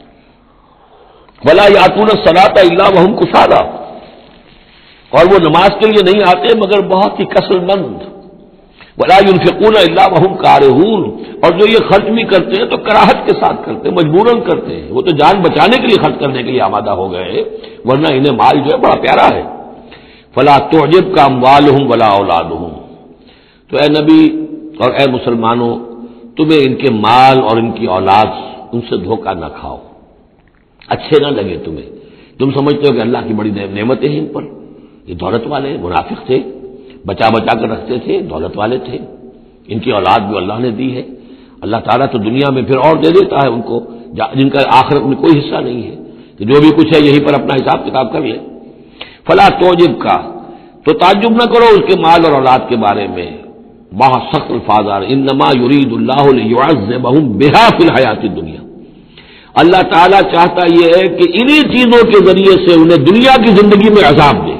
ولا یاتون الصلاۃ الا وهم کسالى، اور وہ نماز کے لیے نہیں آتے مگر بہت ہی کسل مند۔ ولا ينفقون الا وهم کارهون، اور جو یہ خرچ بھی کرتے ہیں تو کراہت کے ساتھ کرتے ہیں، مجبوراً کرتے ہیں، وہ تو جان بچانے کے لیے خرچ کرنے کے لیے آمادہ ہو گئے، ورنہ انہیں مال جو ہے بڑا پیارا ہے۔ فلا تعجبك اموالهم ولا اولادهم، تو اے نبی اور اے مسلمانوں تمہیں ان کے مال اور ان کی اولاد ان سے دھوکہ نہ کھاؤ، اچھے نہ لگے تمہیں، تم سمجھتے ہو کہ اللہ کی بڑی نعمتیں ہیں ان پر، یہ دولت والے منافق تھے، بچا بچا کر رکھتے تھے، دولت والے تھے، ان کی اولاد بھی اللہ نے دی ہے، اللہ تعالیٰ تو دنیا میں پھر اور دے دیتا ہے ان کو جن کا آخرت میں کوئی حصہ نہیں ہے، کہ جو بھی کچھ ہے یہیں پر اپنا حساب کتاب کر لیں. فلا توجب کا، تو تعجب نہ کرو اس کے مال اور اولاد کے بارے میں. بہت سخت الفاظ آ رہے، انما یرید اللہ لیعذبہم بہا فی الحیات الدنیا. اللہ تعالیٰ چاہتا یہ ہے کہ انہی چیزوں کے ذریعے سے انہیں دنیا کی زندگی میں عذاب دے.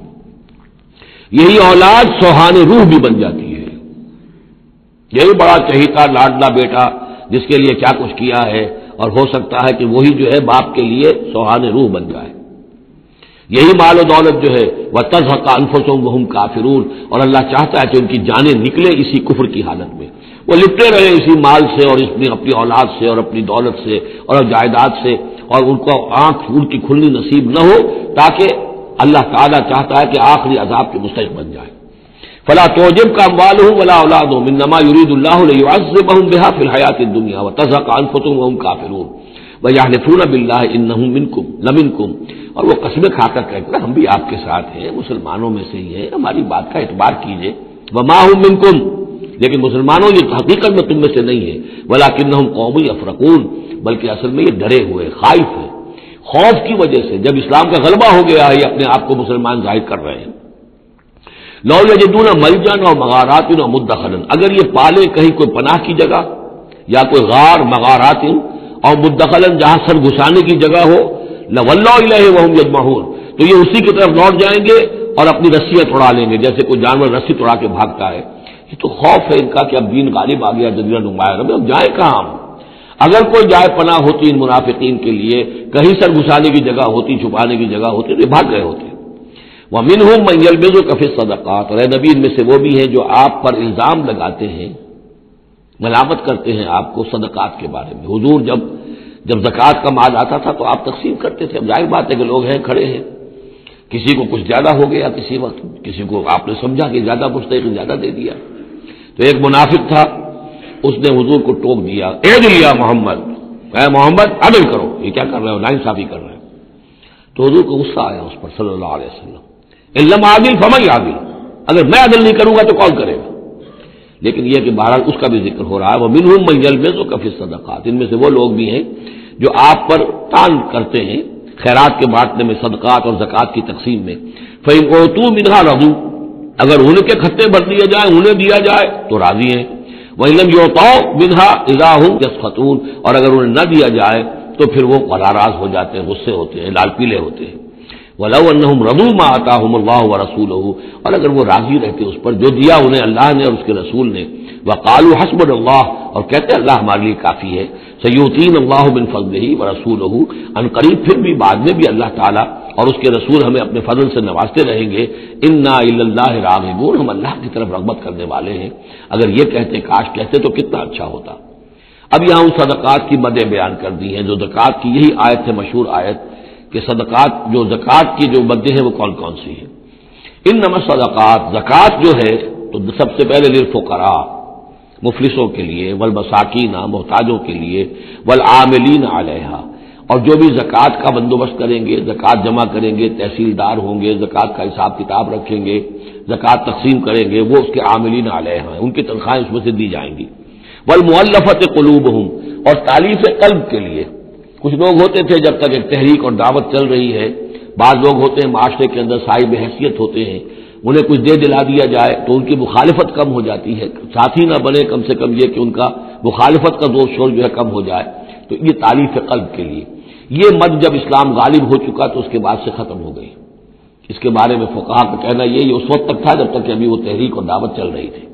یہی اولاد سوہان روح بھی بن جاتی ہے. یہی بڑا چہیتا لاڈلا بیٹا جس کے لیے کیا کچھ کیا ہے، اور ہو سکتا ہے کہ وہی جو ہے باپ کے لیے سوہان روح بن جائے. یہی مال و دولت جو ہے وَتَزْهَقَ أَنفُسُهُمْ وَهُمْ كَافِرُونَ، اور اللہ چاہتا ہے کہ ان کی جانیں نکلے اسی کفر کی حالت میں، وہ لپٹے رہے اسی مال سے اور اپنی اپنی اولاد سے اور اپنی دولت سے اور جائیداد سے، اور ان کو آنکھ ان کی کھلنی نصیب نہ ہو، تاکہ اللہ تعالیٰ چاہتا ہے کہ آخری عذاب کے مستحق بن جائے. فلا تعجبك اموالهم ولا اولادهم انما يريد الله ليعذبهم بها في الحياة الدنيا وتزهق انفسهم وهم كافرون ويحلفون بالله انهم منكم لمنكم، اور وہ قسمیں کھا کر کہتے ہیں ہم بھی آپ کے ساتھ ہیں، مسلمانوں میں سے ہی ہیں، ہماری بات کا اعتبار کیجئے. وما هم منكم، لیکن مسلمانوں یہ حقیقت میں تم میں سے نہیں ہے. ولكنهم قوم يفرقون، بلکہ اصل میں یہ ڈرے ہوئے خائف ہیں. خوف کی وجہ سے جب اسلام کا غلبہ ہو گیا ہے یہ اپنے آپ کو مسلمان ظاہر کر رہے ہیں. لو یجدون ملجا و مغارات و مدخلا، اگر یہ پالے کہیں کوئی پناہ کی جگہ یا کوئی غار مغارات اور مدخلا جہاں سر گھسانے کی جگہ ہو، لولوا الیہ وہم یجمعون، تو یہ اسی کی طرف لوٹ جائیں گے اور اپنی رسیاں توڑا لیں گے جیسے کوئی جانور رسی توڑا کے بھاگتا ہے. یہ تو خوف ہے ان کا کہ اب دین غالب آ گیا جزیرہ نما عرب میں، اب جائیں کہاں ہم؟ اگر کوئی جائے پناہ ہوتی ان منافقین کے لیے، کہیں سر گھسانے کی جگہ ہوتی، چھپانے کی جگہ ہوتی، تو یہ بھاگ گئے ہوتے. وَمِنْهُمْ مَنْ يَلْمِزُكَ فِي الصَّدَقَاتِ، اور اے نبی ان میں سے وہ بھی ہیں جو آپ پر الزام لگاتے ہیں، ملامت کرتے ہیں آپ کو صدقات کے بارے میں. حضور جب جب زکوٰۃ کا مال آتا تھا تو آپ تقسیم کرتے تھے. اب ظاہر بات ہے کہ لوگ ہیں کھڑے ہیں، کسی کو کچھ زیادہ ہو گیا کسی وقت، کسی کو آپ نے سمجھا کہ زیادہ مستحق زیادہ دے دیا. تو ایک منافق تھا، اس نے حضور کو ٹوک دیا، اعدل یا محمد، اے محمد عدل کرو، یہ کیا کر رہے ہو، ناانصافی کر رہے ہیں. تو حضور کو غصہ آیا اس پر صلی اللہ علیہ وسلم، علم عادل فمن عادل، اگر میں عدل نہیں کروں گا تو کون کرے گا. لیکن یہ کہ بہرحال اس کا بھی ذکر ہو رہا ہے. وَمِنْهُمْ مَنْ يَلْمِزُكَ فِي الصَّدَقَاتِ، ان میں سے وہ لوگ بھی ہیں جو آپ پر تان کرتے ہیں خیرات کے بانٹنے میں، صدقات اور زکوٰۃ کی تقسیم میں. فَإِنْ أُوتُوا مِنْهَا رَضُوا، اگر ان کے کھتے بھر دیے جائیں، انہیں دیا جائے تو راضی ہیں. وَإِنْ لَمْ يُعْطَوْا مِنْهَا إِذَا هُمْ يَسْخَطُونَ، اور اگر انہیں نہ دیا جائے تو پھر وہ ناراض ہو جاتے ہیں، غصے ہوتے ہیں، لال پیلے ہوتے ہیں. وَلَوْ أَنَّهُمْ رَضُوا مَا آتَاهُمُ اللَّهُ وَرَسُولُهُ، اور اگر وہ راضی رہتے اس پر جو دیا انہیں اللہ نے اور اس کے رسول نے. وَقَالُوا حَسْبُنَا اللَّهُ، اور کہتے ہیں اللہ ہمارے لیے کافی ہے. سَيُؤْتِينَا اللَّهُ مِنْ فَضْلِهِ وَرَسُولُهُ، ان قریب پھر بھی بعد میں بھی اللہ تعالیٰ اور اس کے رسول ہمیں اپنے فضل سے نوازتے رہیں گے. اِنَّا إِلَى اللَّهِ رَاغِبُونَ، ہم اللہ کی طرف رغبت کرنے والے ہیں. اگر یہ کہتے کاش کہتے تو کتنا اچھا ہوتا. اب یہاں ان صدقات کی مدیں بیان کر دی ہیں جو زکوٰۃ کی، یہی آیت ہے مشہور آیت کہ صدقات جو زکوٰۃ کی جو مدیں ہیں وہ کون کون سی ہیں. انما الصدقات، زکوٰۃ جو ہے تو سب سے پہلے للفقراء، مفلسوں کے لیے، والمساکین، محتاجوں کے لیے، والعاملین علیہا، اور جو بھی زکوٰۃ کا بندوبست کریں گے، زکوٰۃ جمع کریں گے، تحصیلدار ہوں گے، زکوٰۃ کا حساب کتاب رکھیں گے، زکوٰۃ تقسیم کریں گے، وہ اس کے عاملین علیہا ہیں، ان کی تنخواہیں اس میں سے دی جائیں گی. والمؤلفۃ قلوبہم، اور تالیف قلب کے لیے. کچھ لوگ ہوتے تھے جب تک ایک تحریک اور دعوت چل رہی ہے، بعض لوگ ہوتے ہیں معاشرے کے اندر صاحب حیثیت ہوتے ہیں، انہیں کچھ دے دلا دیا جائے تو ان کی مخالفت کم ہو جاتی ہے، ساتھی نہ بنے، کم سے کم یہ کہ ان کا مخالفت کا زور شور جو ہے کم ہو جائے. تو یہ تالیف قلب کے لیے. یہ مد جب اسلام غالب ہو چکا تو اس کے بعد سے ختم ہو گئی. اس کے بارے میں فقہا کا کہنا یہ اس وقت تک تھا جب تک کہ ابھی وہ تحریک اور دعوت چل رہی تھی.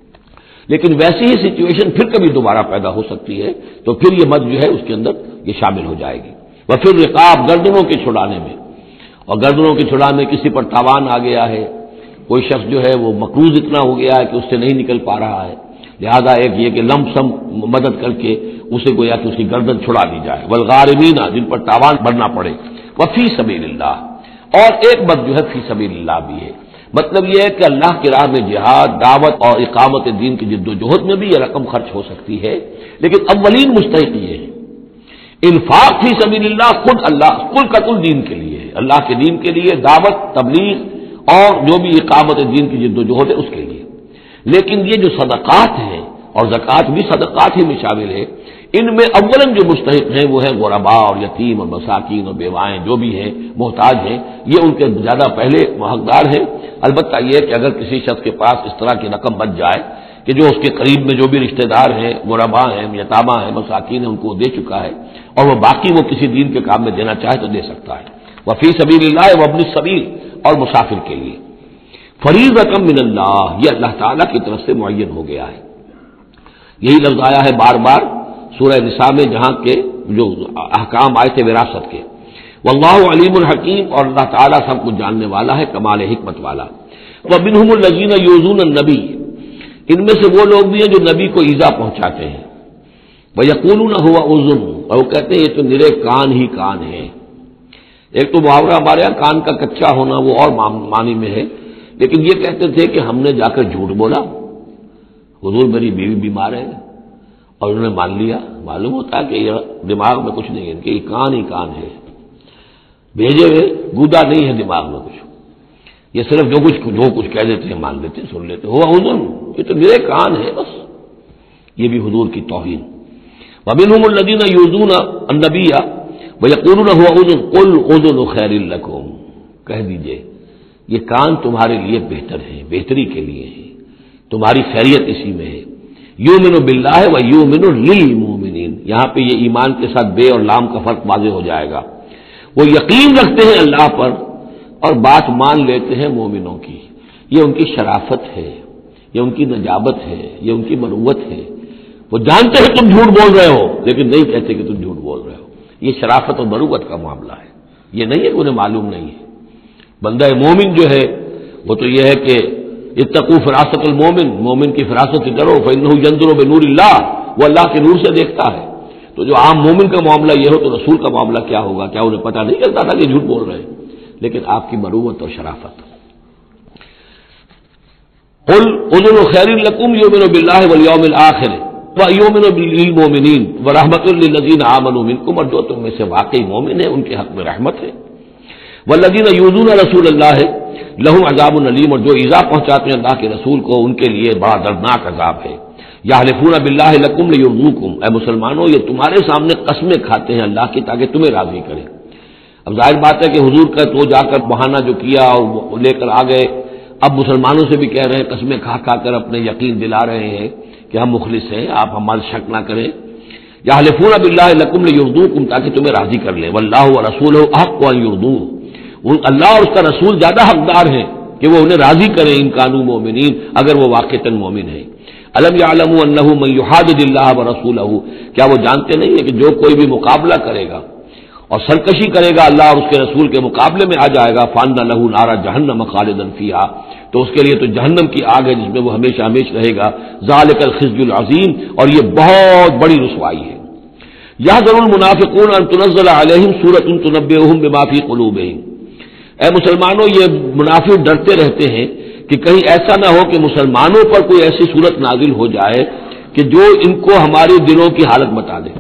لیکن ویسی ہی سچویشن پھر کبھی دوبارہ پیدا ہو سکتی ہے تو پھر یہ مد جو ہے اس کے اندر یہ شامل ہو جائے گی. وہ پھر رقاب، گردنوں کے چھڑانے میں، اور گردنوں کے چھڑانے میں کسی پر تاوان آ گیا ہے، کوئی شخص جو ہے وہ مقروض اتنا ہو گیا ہے کہ اس سے نہیں نکل پا رہا ہے، لہذا ایک یہ کہ لم سم مدد کر کے اسے گویا کہ اس کی گردن چھڑا دی جائے. والغارمین، جن پر تاوان بھرنا پڑے. وفی سبیل اللہ، اور ایک مد جو ہے فی سبیل اللہ بھی ہے. مطلب یہ ہے کہ اللہ کی راہ میں جہاد، دعوت اور اقامت دین کی جد و جہد میں بھی یہ رقم خرچ ہو سکتی ہے، لیکن اولین مستحق یہ ہے. انفاق فی سبیل اللہ خود اللہ کل کا کل دین کے لیے ہے، اللہ کے دین کے لیے، دعوت، تبلیغ اور جو بھی اقامت دین کی جد و جہد ہے اس کے لیے. لیکن یہ جو صدقات ہیں اور زکوٰۃ بھی صدقات ہی میں شامل ہے. ان میں اولن جو مستحق ہیں وہ ہیں غرباء اور یتیم اور مساکین اور بیوائیں جو بھی ہیں محتاج ہیں، یہ ان کے زیادہ پہلے حقدار ہیں. البتہ یہ کہ اگر کسی شخص کے پاس اس طرح کی رقم بچ جائے کہ جو اس کے قریب میں جو بھی رشتہ دار ہیں، غرباء ہیں، یتامہ ہیں، مساکین ہیں، ان کو دے چکا ہے اور وہ باقی وہ کسی دین کے کام میں دینا چاہے تو دے سکتا ہے. وفی سبیل اللہ وابن السبیل، اور مسافر کے لیے فریضۃ من اللہ، یہ اللہ تعالیٰ کی طرف سے معین ہو گیا ہے. یہی لفظ آیا ہے بار بار سورہ نساء میں جہاں کے جو احکام آئے تھے وراثت کے. واللہ علیم الحکیم، اور اللہ تعالیٰ سب کچھ جاننے والا ہے، کمال حکمت والا. ومنہم الذین یؤذون النبی، ان میں سے وہ لوگ بھی ہیں جو نبی کو ایذا پہنچاتے ہیں. ویقولون هو اذن، اور وہ کہتے ہیں یہ تو نرے کان ہی کان ہے. ایک تو محاورہ ہمارے یہاں کان کا کچا ہونا وہ اور معنی میں ہے، لیکن یہ کہتے تھے کہ ہم نے جا کر جھوٹ بولا، حضور میری بیوی بیمار ہے، اور انہوں نے مان لیا. معلوم ہوتا ہے کہ یہ دماغ میں کچھ نہیں ہے، ان کے یہ کان ہی کان ہے، بھیجے ہوئے گودا نہیں ہے دماغ میں کچھ. یہ صرف جو کچھ جو کچھ کہہ دیتے ہیں مان لیتے ہیں، سن لیتے ہیں. ہوا اذن، یہ تو میرے کان ہے بس. یہ بھی حضور کی توہین. ومنہم الذین یؤذون النبی ویقولون هو اذن قل اذن خیر لکم، کہہ دیجئے یہ کان تمہارے لیے بہتر ہے، بہتری کے لیے ہے، تمہاری خیریت اسی میں ہے. یؤمن باللہ و یؤمن للمؤمنین، یہاں پہ یہ ایمان کے ساتھ بے اور لام کا فرق واضح ہو جائے گا. وہ یقین رکھتے ہیں اللہ پر اور بات مان لیتے ہیں مومنوں کی. یہ ان کی شرافت ہے، یہ ان کی نجابت ہے، یہ ان کی مروت ہے. وہ جانتے ہیں تم جھوٹ بول رہے ہو لیکن نہیں کہتے کہ تم جھوٹ بول رہے ہو. یہ شرافت اور مروت کا معاملہ ہے. یہ نہیں ہے کہ انہیں معلوم نہیں ہے. بندہ مومن جو ہے وہ تو یہ ہے کہ اتقوا فراست المومن، مومن کی فراست سے ڈرو، فإنہ ينظر بنور اللہ، وہ اللہ کے نور سے دیکھتا ہے. تو جو عام مومن کا معاملہ یہ ہو تو رسول کا معاملہ کیا ہوگا؟ کیا انہیں پتہ نہیں چلتا تھا کہ جھوٹ بول رہے ہیں؟ لیکن آپ کی مروت اور شرافت. قل اذن خیر لکم یؤمن باللہ والیوم الآخر ویؤمن بالمؤمنین ورحمۃ للذین آمنوا منکم، اور جو تم میں سے واقعی مومن ہیں ان کے حق میں رحمت ہے. والذین یؤذون رسول اللہ لہم عذاب علیم، اور جو ایذا پہنچاتے ہیں اللہ کے رسول کو ان کے لیے بڑا دردناک عذاب ہے. یحلفون باللہ لکم لیرضوکم، اے مسلمانوں یہ تمہارے سامنے قسمیں کھاتے ہیں اللہ کی تاکہ تمہیں راضی کریں. اب ظاہر بات ہے کہ حضور کا تو جا کر بہانہ جو کیا اور لے کر آ گئے، اب مسلمانوں سے بھی کہہ رہے ہیں، قسمیں کھا کھا کر اپنے یقین دلا رہے ہیں کہ ہم مخلص ہیں، آپ ہمارے شک نہ کریں. یحلفون باللہ لکم لیرضوکم، تاکہ تمہیں راضی کر لیں. واللہ ورسولہ احق ان یرضوہ، اللہ اور اس کا رسول زیادہ حقدار ہیں کہ وہ انہیں راضی کریں ان کانوا مومنین، اگر وہ واقعتاً مومن ہیں. الم یعلموا انہ من یحادد اللہ ورسولہ، کیا وہ جانتے نہیں ہے کہ جو کوئی بھی مقابلہ کرے گا اور سرکشی کرے گا اللہ اور اس کے رسول کے مقابلے میں آ جائے گا، فان لہ نار جہنم خالدا فیہا، تو اس کے لیے تو جہنم کی آگ ہے جس میں وہ ہمیشہ ہمیشہ رہے گا. ذالک الخزي العظیم، اور یہ بہت بڑی رسوائی ہے. یحذر المنافقون ان تنزل علیہم سورۃ تنبئہم بما فی قلوبہم، اے مسلمانوں یہ منافق ڈرتے رہتے ہیں کہ کہیں ایسا نہ ہو کہ مسلمانوں پر کوئی ایسی صورت نازل ہو جائے کہ جو ان کو ہمارے دلوں کی حالت بتا دے.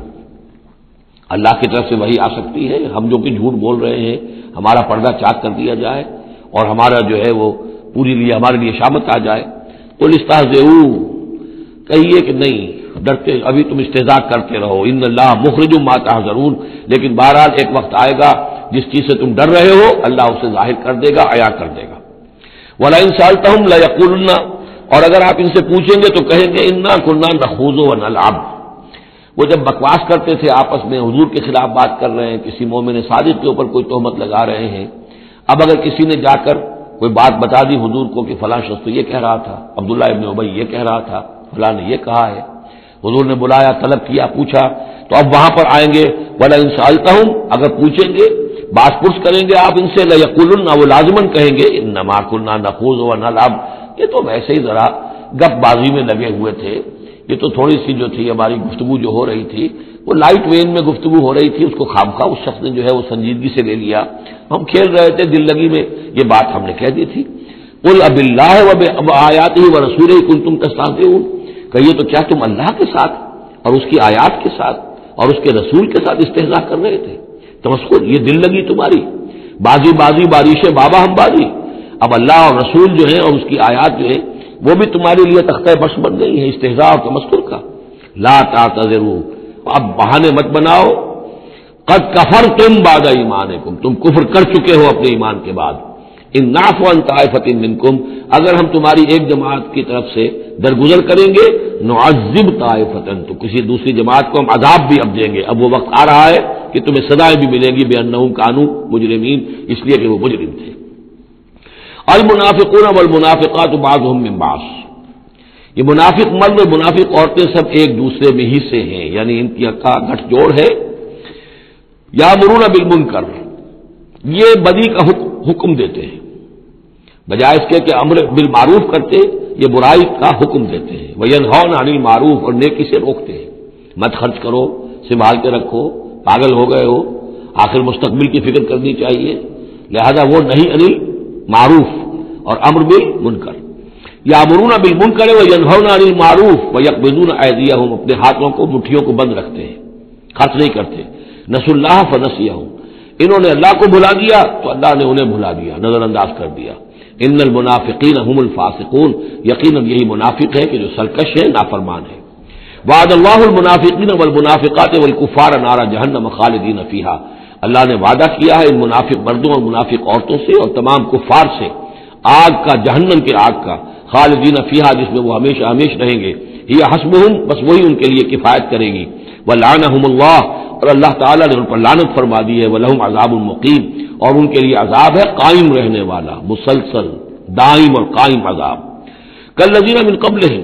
اللہ کی طرف سے وہی آ سکتی ہے، ہم جو کہ جھوٹ بول رہے ہیں ہمارا پردہ چاک کر دیا جائے اور ہمارا جو ہے وہ پوری لیے ہمارے لیے شامت آ جائے. قل استہزئوا، کہیے کہ نہیں ڈرتے، ابھی تم استہزاء کرتے رہو. ان اللہ مخرج ما تحذرون، لیکن بہرحال ایک وقت آئے گا جس چیز سے تم ڈر رہے ہو اللہ اسے ظاہر کر دے گا، عیاں کر دے گا. وَلَئِن سَأَلْتَهُمْ لَيَقُولُنَّ، اور اگر آپ ان سے پوچھیں گے تو کہیں گے اِنَّا كُنَّا نَخُوضُ وَنَلْعَبُ. وہ جب بکواس کرتے تھے آپس میں، حضور کے خلاف بات کر رہے ہیں، کسی مومن صادق کے اوپر کوئی تہمت لگا رہے ہیں. اب اگر کسی نے جا کر کوئی بات بتا دی حضور کو کہ فلاں شخص تو یہ کہہ رہا تھا، عبداللہ ابن ابی یہ کہہ رہا تھا، فلاں نے یہ کہا ہے، حضور نے بلایا، طلب کیا، پوچھا، تو اب وہاں پر آئیں گے. وَلَئِن سَأَلْتَهُمْ، اگر پوچھیں گے بات پرس کریں گے آپ ان سے، لَيَقُولُنَّ، وہ لازماً کہیں گے اِنَّمَا كُنَّا نَخُوضُ وَنَلْعَبُ، یہ تو ویسے ہی ذرا گپ بازی میں لگے ہوئے تھے، یہ تو تھوڑی سی جو تھی ہماری گفتگو جو ہو رہی تھی وہ لائٹ وین میں گفتگو ہو رہی تھی، اس کو خامخواہ اس شخص نے جو ہے وہ سنجیدگی سے لے لیا، ہم کھیل رہے تھے دل لگی میں، یہ بات ہم نے کہہ دی تھی. قل اب اللہ وآیاتہ ورسولہ کنتم تستہزئون، کہیے تو کیا تم اللہ کے ساتھ اور اس کی آیات کے ساتھ اور اس کے رسول کے ساتھ استہزاء کر رہے تھے؟ تمسخر، یہ دل لگی تمہاری، بازی بازی بارش بابا ہم بازی. اب اللہ اور رسول جو ہیں اور اس کی آیات جو ہے وہ بھی تمہارے لیے تختہ برس بن گئی ہے استہزاء اور تمسخر کا. لا تعتذروا، اب بہانے مت بناؤ. قد کفرتم بعد ایمانکم، تم کفر کر چکے ہو اپنے ایمان کے بعد. ان نعفو عن طائفۃ منکم، اگر ہم تمہاری ایک جماعت کی طرف سے درگزر کریں گے، نعذب طائفۃ، تو کسی دوسری جماعت کو ہم عذاب بھی اب دیں گے. اب وہ وقت آ رہا ہے کہ تمہیں سزائیں بھی ملیں گی بانہم کانوا مجرمین، اس لیے کہ وہ مجرم تھے. المنافقون والمنافقات بعضهم من بعض، یہ منافق مرد اور منافق عورتیں سب ایک دوسرے میں ہی سے ہیں، یعنی ان کی کا گٹھ جوڑ ہے. یامرون بالمنکر، یہ بدی کا حکم دیتے ہیں، بجائے اس کے کہ امر بالمعروف کرتے یہ برائی کا حکم دیتے ہیں. وینہون عن المعروف، اور نیکی سے روکتے ہیں. مت خرچ کرو، سنبھال کے رکھو، پاگل ہو گئے ہو، آخر مستقبل کی فکر کرنی چاہیے. لہذا وہ نہیں انل معروف اور امر بالمنکر. یامرون بالمنکر وینہون عن المعروف ویقبضون ایدیہم، اپنے ہاتھوں کو مٹھیوں کو بند رکھتے ہیں، خرچ نہیں کرتے. نسوا اللہ فنسیہم، انہوں نے اللہ کو بھلا دیا تو اللہ نے انہیں بھلا دیا، نظر انداز کر دیا. ان المنافقین هم الفاسقون، یقیناً یہی منافق ہے کہ جو سرکش ہے، نافرمان ہے. وعد اللہ المنافقین والمنافقات والکفار نار جہنم خالدین فیہا، اللہ نے وعدہ کیا ہے ان منافق مردوں اور منافق عورتوں سے اور تمام کفار سے آگ کا، جہنم کے آگ کا، خالدین فیہا، جس میں وہ ہمیشہ ہمیشہ رہیں گے. یہ حسبہم، بس وہی ان کے لیے کفایت کرے گی. ولعنہم اللہ، اور اللہ تعالیٰ نے ان پر لعنت فرما دی ہے. ولہم عذاب مقیم، اور ان کے لیے عذاب ہے قائم رہنے والا، مسلسل دائم اور قائم عذاب. کالذین من قبلہم،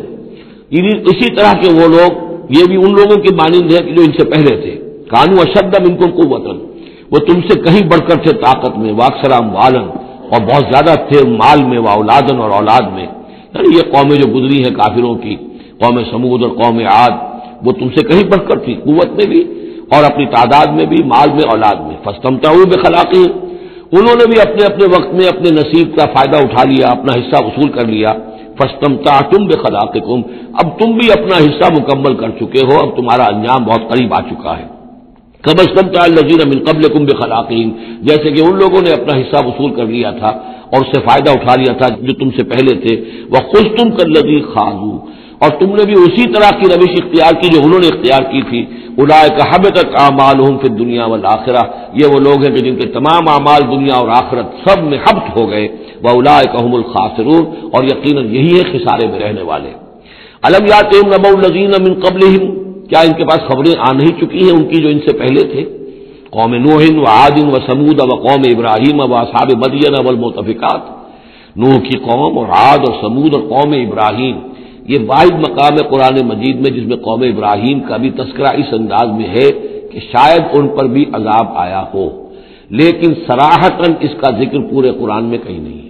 اسی طرح کے وہ لوگ، یہ بھی ان لوگوں کی مانند ہے کہ جو ان سے پہلے تھے. کانوا اشد منکم قوۃ، وہ تم سے کہیں بڑھ کر تھے طاقت میں. واکثر اموالا، اور بہت زیادہ تھے مال میں، واولادن، اور اولاد میں. یعنی یہ قومیں جو گزری ہیں کافروں کی، قوم سمود اور قوم عاد، وہ تم سے کہیں بڑھ کر تھی، قوت میں بھی اور اپنی تعداد میں بھی، مال میں، اولاد میں. فاستمتعوا بخلاقہم، انہوں نے بھی اپنے اپنے وقت میں اپنے نصیب کا فائدہ اٹھا لیا، اپنا حصہ وصول کر لیا. فاستمتعتم بخلاقکم، اب تم بھی اپنا حصہ مکمل کر چکے ہو، اب تمہارا انجام بہت قریب آ چکا ہے. کما استمتع الذین من قبلکم بخلاقہم، جیسے کہ ان لوگوں نے اپنا حصہ وصول کر لیا تھا اور اس سے فائدہ اٹھا لیا تھا جو تم سے پہلے تھے. وخذتم کالذی خاضوا، اور تم نے بھی اسی طرح کی روش اختیار کی جو انہوں نے اختیار کی تھی. اولئک حبطت اعمالهم فی الدنیا والآخرہ، یہ وہ لوگ ہیں کہ جن کے تمام اعمال دنیا اور آخرت سب میں حبط ہو گئے. واولئک هم الخاسرون، اور یقیناً یہی ہے خسارے میں رہنے والے. الم یاتہم نبأ الذین من قبلہم، کیا ان کے پاس خبریں آ نہیں چکی ہیں ان کی جو ان سے پہلے تھے؟ قوم نوح وعاد وثمود وقوم ابراہیم واصحاب مدین والمؤتفکات، نوح کی قوم اور عاد اور سمود اور قوم ابراہیم. یہ واحد مقام ہے قرآن مجید میں جس میں قوم ابراہیم کا بھی تذکرہ اس انداز میں ہے کہ شاید ان پر بھی عذاب آیا ہو، لیکن صراحتاً اس کا ذکر پورے قرآن میں کہیں نہیں ہے.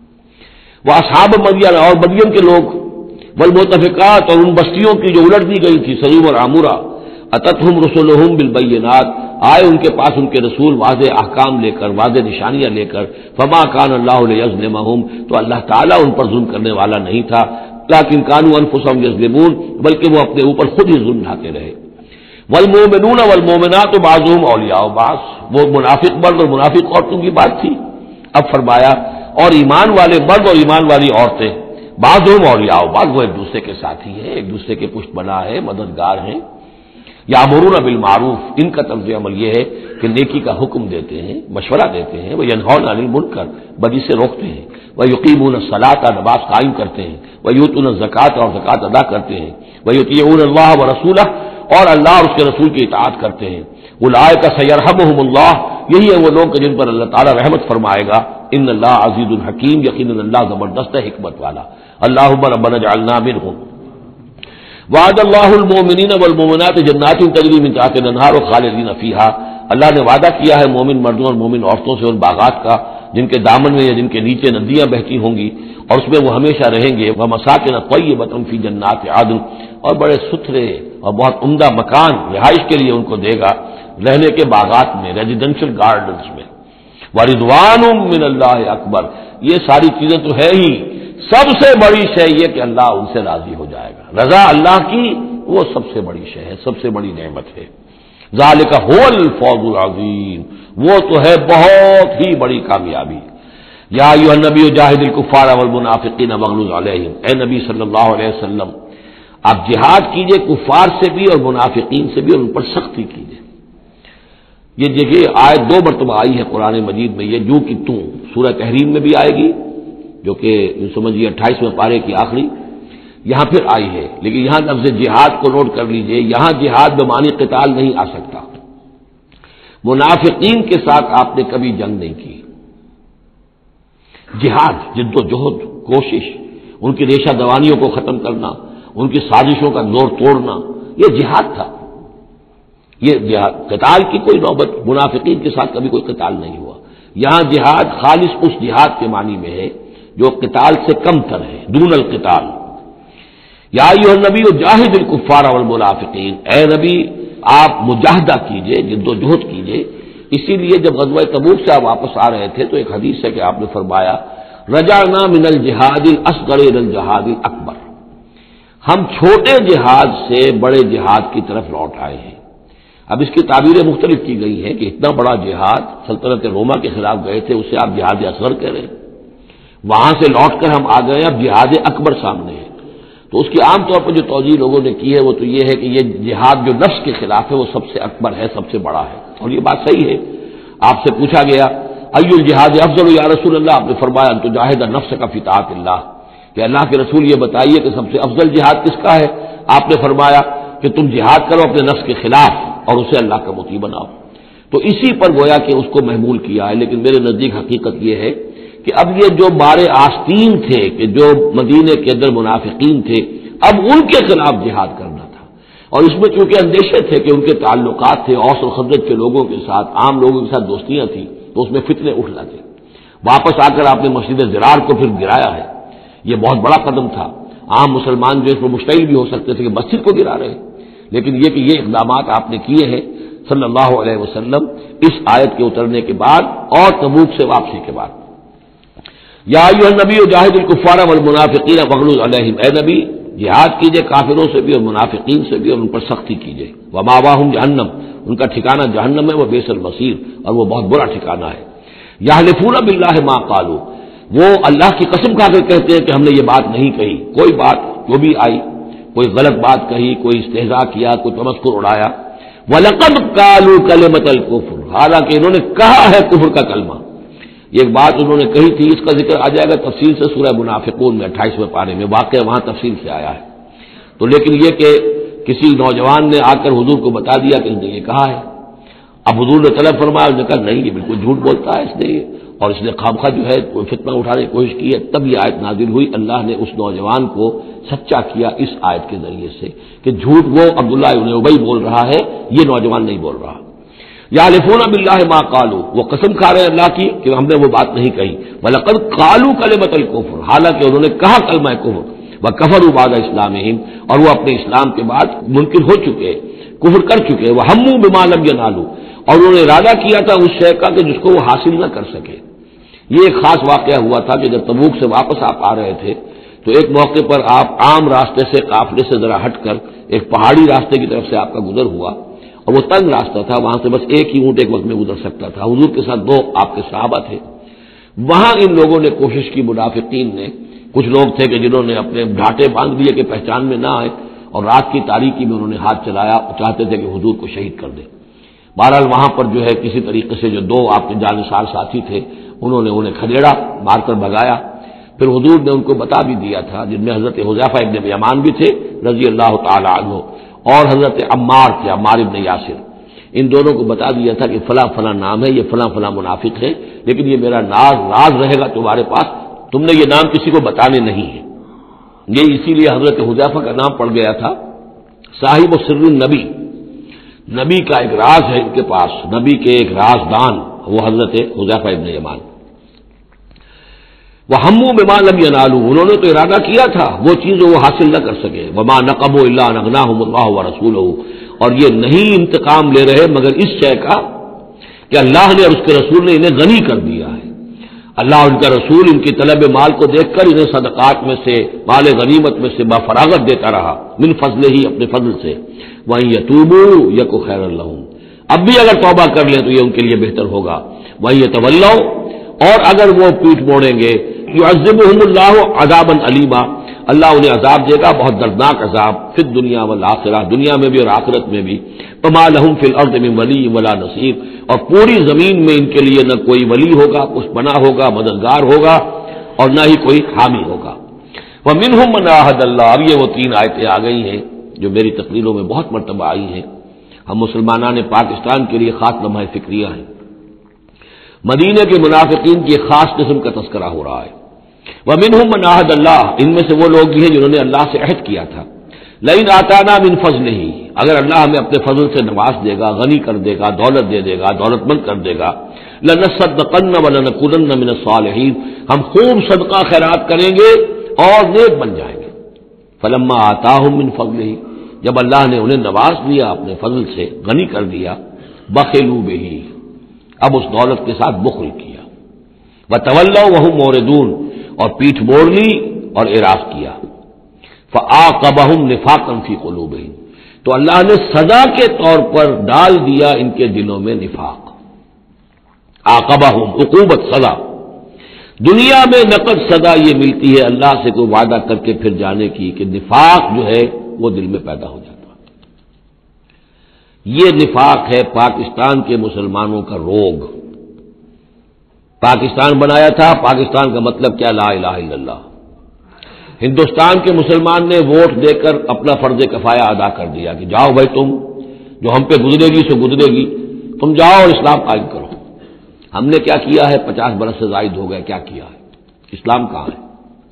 وہ اصحاب مدین، اور مدین کے لوگ، والمؤتفکات، اور ان بستیوں کی جو الٹ دی گئی تھی، سدوم اور عمورہ. اتتہم رسلہم بالبینات، آئے ان کے پاس ان کے رسول واضح احکام لے کر، واضح نشانیاں لے کر. فما کان اللہ لیظلمہم، تو اللہ تعالیٰ ان پر ظلم کرنے والا نہیں تھا. لیکن کانوا انفسہم یظلمون، بلکہ وہ اپنے اوپر خود ہی ظلم ڈھاتے رہے. والمؤمنون والمؤمنات بعضهم اولیاء بعض، وہ منافق مرد اور منافق عورتوں کی بات تھی. اب فرمایا اور ایمان والے مرد اور ایمان والی عورتیں، بعضهم اولیاء بعض، وہ ایک دوسرے کے ساتھی ہیں، ایک دوسرے کے پشت بنا ہے، مددگار ہیں. یامرون بالمعروف، ان کا طرز عمل یہ ہے کہ نیکی کا حکم دیتے ہیں، مشورہ دیتے ہیں. وینہون عن المنکر، بدی سے روکتے ہیں. ویقیمون الصلاۃ، نماز قائم کرتے ہیں. ویؤتون الزکوٰۃ، اور زکوٰۃ ادا کرتے ہیں. ویطیعون اللہ ورسولہ، اور اللہ اور اس کے رسول کی اطاعت کرتے ہیں. اولئک سیرحمہم اللہ، یہی ہے وہ لوگ جن پر اللہ تعالیٰ رحمت فرمائے گا. ان اللہ عزیز الحکیم، یقیناً اللہ زبردست ہے، حکمت والا. اللہم ربنا اجعلنا منہم. وعد اللہ المؤمنین والمؤمنات جنات تجری من تحتها الانہار خالدین فیہا، اللہ نے وعدہ کیا ہے مومن مردوں اور مومن عورتوں سے ان باغات کا جن کے دامن میں یا جن کے نیچے ندیاں بہتی ہوں گی، اور اس میں وہ ہمیشہ رہیں گے. ومساکن طیبۃ فی جنات عدن، اور بڑے ستھرے اور بہت عمدہ مکان رہائش کے لیے ان کو دے گا، رہنے کے باغات میں، ریزیڈینشل گارڈنز میں. ورضوان من اللہ اکبر، یہ ساری چیزیں تو ہے ہی، سب سے بڑی شے یہ کہ اللہ ان سے راضی ہو جائے گا. رضا اللہ کی وہ سب سے بڑی شے ہے، سب سے بڑی نعمت ہے. ذالک هو الفوز العظیم، وہ تو ہے بہت ہی بڑی کامیابی. یا ایھا النبی جاہد الکفار والمنافقین واغلظ علیہم، اے نبی صلی اللہ علیہ وسلم آپ جہاد کیجئے کفار سے بھی اور منافقین سے بھی، اور ان پر سختی کیجئے۔ یہ دیکھیے آیت دو مرتبہ آئی ہے قرآن مجید میں، یہ جو کہ تم سورہ تحریم میں بھی آئے گی جو کہ سمجھیے اٹھائیسویں پارے کی آخری، یہاں پھر آئی ہے، لیکن یہاں لفظ جہاد کو نوٹ کر لیجئے، یہاں جہاد بمعنی قتال نہیں آ سکتا۔ منافقین کے ساتھ آپ نے کبھی جنگ نہیں کی، جہاد جد و جہد کوشش، ان کی ریشہ دوانیوں کو ختم کرنا، ان کی سازشوں کا زور توڑنا، یہ جہاد تھا۔ یہ جہاد قتال کی کوئی نوبت منافقین کے ساتھ کبھی کوئی قتال نہیں ہوا۔ یہاں جہاد خالص اس جہاد کے معنی میں ہے جو قتال سے کم تر ہے، دون القتال۔ یا ایھا النبی جاہد الکفار والمنافقین، اے نبی آپ مجاہدہ کیجئے، جد و جہد کیجئے۔ اسی لیے جب غزوہ تبوک سے آپ واپس آ رہے تھے تو ایک حدیث ہے کہ آپ نے فرمایا رجعنا من الجہاد الاصغر الى الجہاد الاکبر، ہم چھوٹے جہاد سے بڑے جہاد کی طرف لوٹ آئے ہیں۔ اب اس کی تعبیریں مختلف کی گئی ہیں کہ اتنا بڑا جہاد سلطنت روما کے خلاف گئے تھے، اسے آپ جہاد اصغر کہہ رہے ہیں، وہاں سے لوٹ کر ہم آ گئے، اب جہاد اکبر سامنے ہے۔ تو اس کی عام طور پر جو توجیہ لوگوں نے کی ہے وہ تو یہ ہے کہ یہ جہاد جو نفس کے خلاف ہے وہ سب سے اکبر ہے، سب سے بڑا ہے، اور یہ بات صحیح ہے۔ آپ سے پوچھا گیا ای الجہاد افضل یا رسول اللہ، آپ نے فرمایا ان تجاہد نفسک فی طاعت اللہ، کہ اللہ کے رسول یہ بتائیے کہ سب سے افضل جہاد کس کا ہے؟ آپ نے فرمایا کہ تم جہاد کرو اپنے نفس کے خلاف اور اسے اللہ کا مطیع بناؤ۔ تو اسی پر گویا کہ اس کو محمول کیا ہے، لیکن میرے نزدیک حقیقت یہ ہے کہ اب یہ جو مارے آستین تھے کہ جو مدینے کے اندر منافقین تھے، اب ان کے خلاف جہاد کرنا تھا، اور اس میں چونکہ اندیشے تھے کہ ان کے تعلقات تھے اوس اور خزرج کے لوگوں کے ساتھ، عام لوگوں کے ساتھ دوستیاں تھیں، تو اس میں فتنے اٹھ جاتے۔ واپس آ کر آپ نے مسجد زرار کو پھر گرایا ہے، یہ بہت بڑا قدم تھا۔ عام مسلمان جو اس میں مشتعل بھی ہو سکتے تھے کہ مسجد کو گرا رہے، لیکن یہ کہ یہ اقدامات آپ نے کیے ہیں صلی اللہ علیہ وسلم اس آیت کے اترنے کے بعد اور تبوک سے واپسی کے بعد۔ یا ایھا النبی جاہد الکفار والمنافقین واغلظ علیہم، اے نبی جہاد کیجئے کافروں سے بھی اور منافقین سے بھی اور ان پر سختی کیجئے۔ ومأواہم جہنم، ان کا ٹھکانہ جہنم ہے، وہ بئس المصیر، اور وہ بہت برا ٹھکانہ ہے۔ یحلفون باللہ ما قالوا، وہ اللہ کی قسم کھا کر کہتے ہیں کہ ہم نے یہ بات نہیں کہی، کوئی بات جو بھی آئی، کوئی غلط بات کہی، کوئی استہزاء کیا، کوئی تمسخر اڑایا۔ وَلَقَدْ قَالُوا كَلِمَةَ الْكُفْرِ، حالانکہ انہوں نے کہا ہے کفر کا کلمہ، یہ ایک بات انہوں نے کہی تھی، اس کا ذکر آ جائے گا تفصیل سے سورہ منافقون میں اٹھائیسویں پارے میں، واقعہ وہاں تفصیل سے آیا ہے۔ تو لیکن یہ کہ کسی نوجوان نے آ کر حضور کو بتا دیا کہ اس نے یہ کہا ہے، اب حضور نے طلب فرمایا، اس نے کہا نہیں یہ بالکل جھوٹ بولتا ہے اس نے، یہ اور اس نے خامخواہ جو ہے کوئی فتنہ اٹھانے کی کوشش کی ہے۔ تب یہ آیت نازل ہوئی، اللہ نے اس نوجوان کو سچا کیا اس آیت کے ذریعے سے کہ جھوٹ وہ عبداللہ ابن ابی بول رہا ہے، یہ نوجوان نہیں بول رہا۔ یحلفون باللہ ما قالوا، وہ قسم کھا رہے ہیں اللہ کی کہ ہم نے وہ بات نہیں کہی۔ وَلَقَدْ قَالُوا كَلِمَةَ الْكُفْرِ، حالانکہ انہوں نے کہا کلمہ کفر۔ وَكَفَرُوا بَعْدَ اسلامہم، اور وہ اپنے اسلام کے بعد منکر ہو چکے، کفر کر چکے۔ وَهَمُّوا بِمَا لَمْ يَنَالُوا، اور انہوں نے ارادہ کیا تھا اس شے کا کہ جس کو وہ حاصل نہ کر سکے۔ یہ ایک خاص واقعہ ہوا تھا کہ جب تبوک سے واپس آپ آ رہے تھے تو ایک موقع پر آپ عام راستے سے قافلے سے ذرا ہٹ کر ایک پہاڑی راستے کی طرف سے آپ کا گزر ہوا، اور وہ تنگ راستہ تھا، وہاں سے بس ایک ہی اونٹ ایک وقت میں گزر سکتا تھا، حضور کے ساتھ دو آپ کے صحابہ تھے۔ وہاں ان لوگوں نے کوشش کی، منافقین نے، کچھ لوگ تھے کہ جنہوں نے اپنے ڈھاٹے باندھ دیے کہ پہچان میں نہ آئے، اور رات کی تاریکی میں انہوں نے ہاتھ چلایا، چاہتے تھے کہ حضور کو شہید کر دیں۔ بہرحال وہاں پر جو ہے کسی طریقے سے جو دو آپ کے جانثار ساتھی تھے انہوں نے انہیں کھدیڑا، مار کر بھگایا۔ پھر حضور نے ان کو بتا بھی دیا تھا، جن میں حضرت حذیفہ ابن یمان بھی تھے رضی اللہ تعالی عنہ، اور حضرت عمار تھے، عمار ابن یاسر، ان دونوں کو بتا دیا تھا کہ فلاں فلاں نام ہے، یہ فلاں فلاں منافق ہے، لیکن یہ میرا ناز راز رہے گا تمہارے پاس، تم نے یہ نام کسی کو بتانے نہیں ہے۔ یہ اسی لیے حضرت حذیفہ کا نام پڑ گیا تھا صاحب سر النبی، نبی کا ایک راز ہے ان کے پاس، نبی کے ایک رازدان، وہ حضرت حذیفہ ابن یمان۔ وَهَمُّوا بِمَا لَمْ يَنَالُوا، انہوں نے تو ارادہ کیا تھا وہ چیز وہ حاصل نہ کر سکے۔ وَمَا نَقَمُوا إِلَّا أَنْ أَغْنَاهُمُ اللَّهُ وَرَسُولُهُ، اور یہ نہیں انتقام لے رہے مگر اس شے کا کہ اللہ نے اور اس کے رسول نے انہیں غنی کر دیا ہے۔ اللہ اور ان کا رسول ان کی طلب مال کو دیکھ کر انہیں صدقات میں سے، مال غنیمت میں سے بفراغت دیتا رہا، من فضلہ ہی، اپنے فضل سے۔ وَإِن يَتُوبُوا يَكُ خَيْرًا لَّهُمْ، اب بھی اگر توبہ کر لیں تو یہ ان کے لیے بہتر ہوگا۔ وَإِن يَتَوَلَّوْا، اور اگر وہ پیٹ موڑیں گے یعذبہم اللہ عذابا علیما، اللہ انہیں عذاب دے گا بہت دردناک عذاب، فی الدنیا والآخرہ، دنیا میں بھی اور آخرت میں بھی، وما لہم فی الارض من ولی ولا نصیر، اور پوری زمین میں ان کے لیے نہ کوئی ولی ہوگا، کچھ بنا ہوگا، مددگار ہوگا، اور نہ ہی کوئی حامی ہوگا۔ ومنہم من عاہد اللہ، اب یہ وہ تین آیتیں آ گئی ہیں جو میری تقریروں میں بہت مرتبہ آئی ہیں، ہم مسلمانان پاکستان کے لیے خاص لمحہ فکریہ ہیں۔ مدینے کے منافقین کی ایک خاص قسم کا تذکرہ ہو رہا ہے۔ ومنہم من عاہد اللہ، ان میں سے وہ لوگ بھی ہیں جنہوں نے اللہ سے عہد کیا تھا، لئن آتانا من فضلہ، اگر اللہ ہمیں اپنے فضل سے نواز دے گا، غنی کر دے گا، دولت دے دے گا، دولت مند کر دے گا، لنصدقن ولنکونن من الصالحین، ہم خوب صدقہ خیرات کریں گے اور نیک بن جائیں گے۔ فلما آتاہم من فضلہ، جب اللہ نے انہیں نواز دیا اپنے فضل سے، غنی کر دیا، بخلوا بہ، اب اس دولت کے ساتھ بخل کیا، وتولوا وہم موردون، اور پیٹھ موڑ لی اور اعراض کیا، فعاقبہم نفاقا فی قلوبہم، تو اللہ نے سزا کے طور پر ڈال دیا ان کے دلوں میں نفاق۔ عاقبہم، عقوبت، سزا۔ دنیا میں نقد سزا یہ ملتی ہے اللہ سے کوئی وعدہ کر کے پھر جانے کی کہ نفاق جو ہے وہ دل میں پیدا ہو جاتا ہے۔ یہ نفاق ہے پاکستان کے مسلمانوں کا روگ۔ پاکستان بنایا تھا، پاکستان کا مطلب کیا؟ لا الہ الا اللہ۔ ہندوستان کے مسلمان نے ووٹ دے کر اپنا فرض کفایہ ادا کر دیا کہ جاؤ بھائی، تم جو ہم پہ گزرے گی سو گزرے گی، تم جاؤ اور اسلام قائم کرو۔ ہم نے کیا کیا ہے؟ پچاس برس سے زائد ہو گئے، کیا کیا ہے؟ اسلام کہاں ہے؟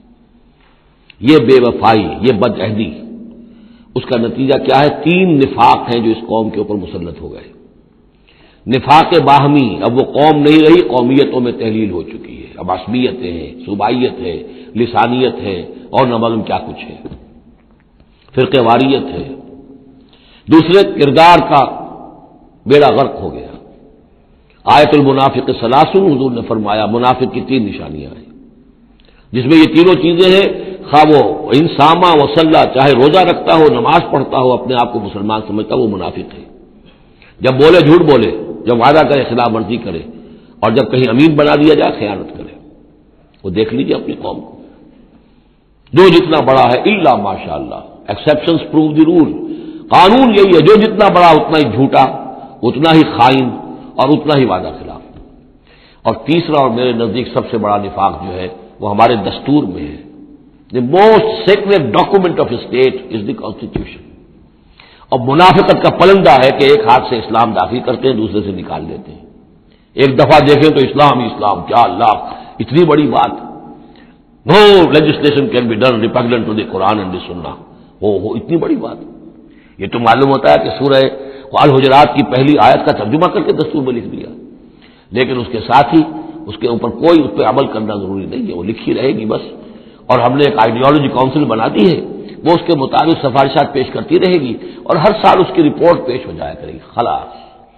یہ بے وفائی، یہ بد عہدی، اس کا نتیجہ کیا ہے؟ تین نفاق ہیں جو اس قوم کے اوپر مسلط ہو گئے۔ نفاق باہمی، اب وہ قوم نہیں رہی، قومیتوں میں تحلیل ہو چکی ہے، اب عصبیتیں ہیں، صوبائیت ہے، لسانیت ہے، اور نہ معلوم کیا کچھ ہے، فرقہ واریت ہے۔ دوسرے، کردار کا بیڑا غرق ہو گیا۔ آیت المنافق ثلاث، حضور نے فرمایا منافق کی تین نشانیاں ہیں، جس میں یہ تینوں چیزیں ہیں، خواہ وہ انسامہ وصلہ، چاہے روزہ رکھتا ہو، نماز پڑھتا ہو، اپنے آپ کو مسلمان سمجھتا ہو، وہ منافق ہے۔ جب بولے جھوٹ بولے، جب وعدہ کرے خلاف ورزی کرے، اور جب کہیں امین بنا دیا جائے خیانت کرے۔ وہ دیکھ لیجیے اپنی قوم کو، جو جتنا بڑا ہے الا ماشاء اللہ، ایکسیپشنز پروو دی رول، قانون یہی ہے، جو جتنا بڑا اتنا ہی جھوٹا، اتنا ہی خائن، اور اتنا ہی وعدہ خلاف۔ اور تیسرا اور میرے نزدیک سب سے بڑا نفاق جو ہے وہ ہمارے دستور میں ہے۔ The most secret document of state is the constitution. اور منافقت کا پلندہ ہے کہ ایک ہاتھ سے اسلام داخل کرتے ہیں، دوسرے سے نکال لیتے ہیں۔ ایک دفعہ دیکھیں تو اسلام ہی اسلام، کیا اللہ، اتنی بڑی بات۔ No legislation can be done repugnant to the Quran and the Sunnah, ہو ہو اتنی بڑی بات۔ یہ تو معلوم ہوتا ہے کہ سورہ الحجرات کی پہلی آیت کا ترجمہ کر کے دستور میں لکھ دیا، لیکن اس کے ساتھ ہی اس کے اوپر کوئی اس پہ عمل کرنا ضروری نہیں ہے، وہ لکھی رہے گی بس۔ اور ہم نے ایک آئیڈیالوجی کونسل بنا دی ہے، وہ اس کے مطابق سفارشات پیش کرتی رہے گی، اور ہر سال اس کی رپورٹ پیش ہو جایا کرے گی، خلاص۔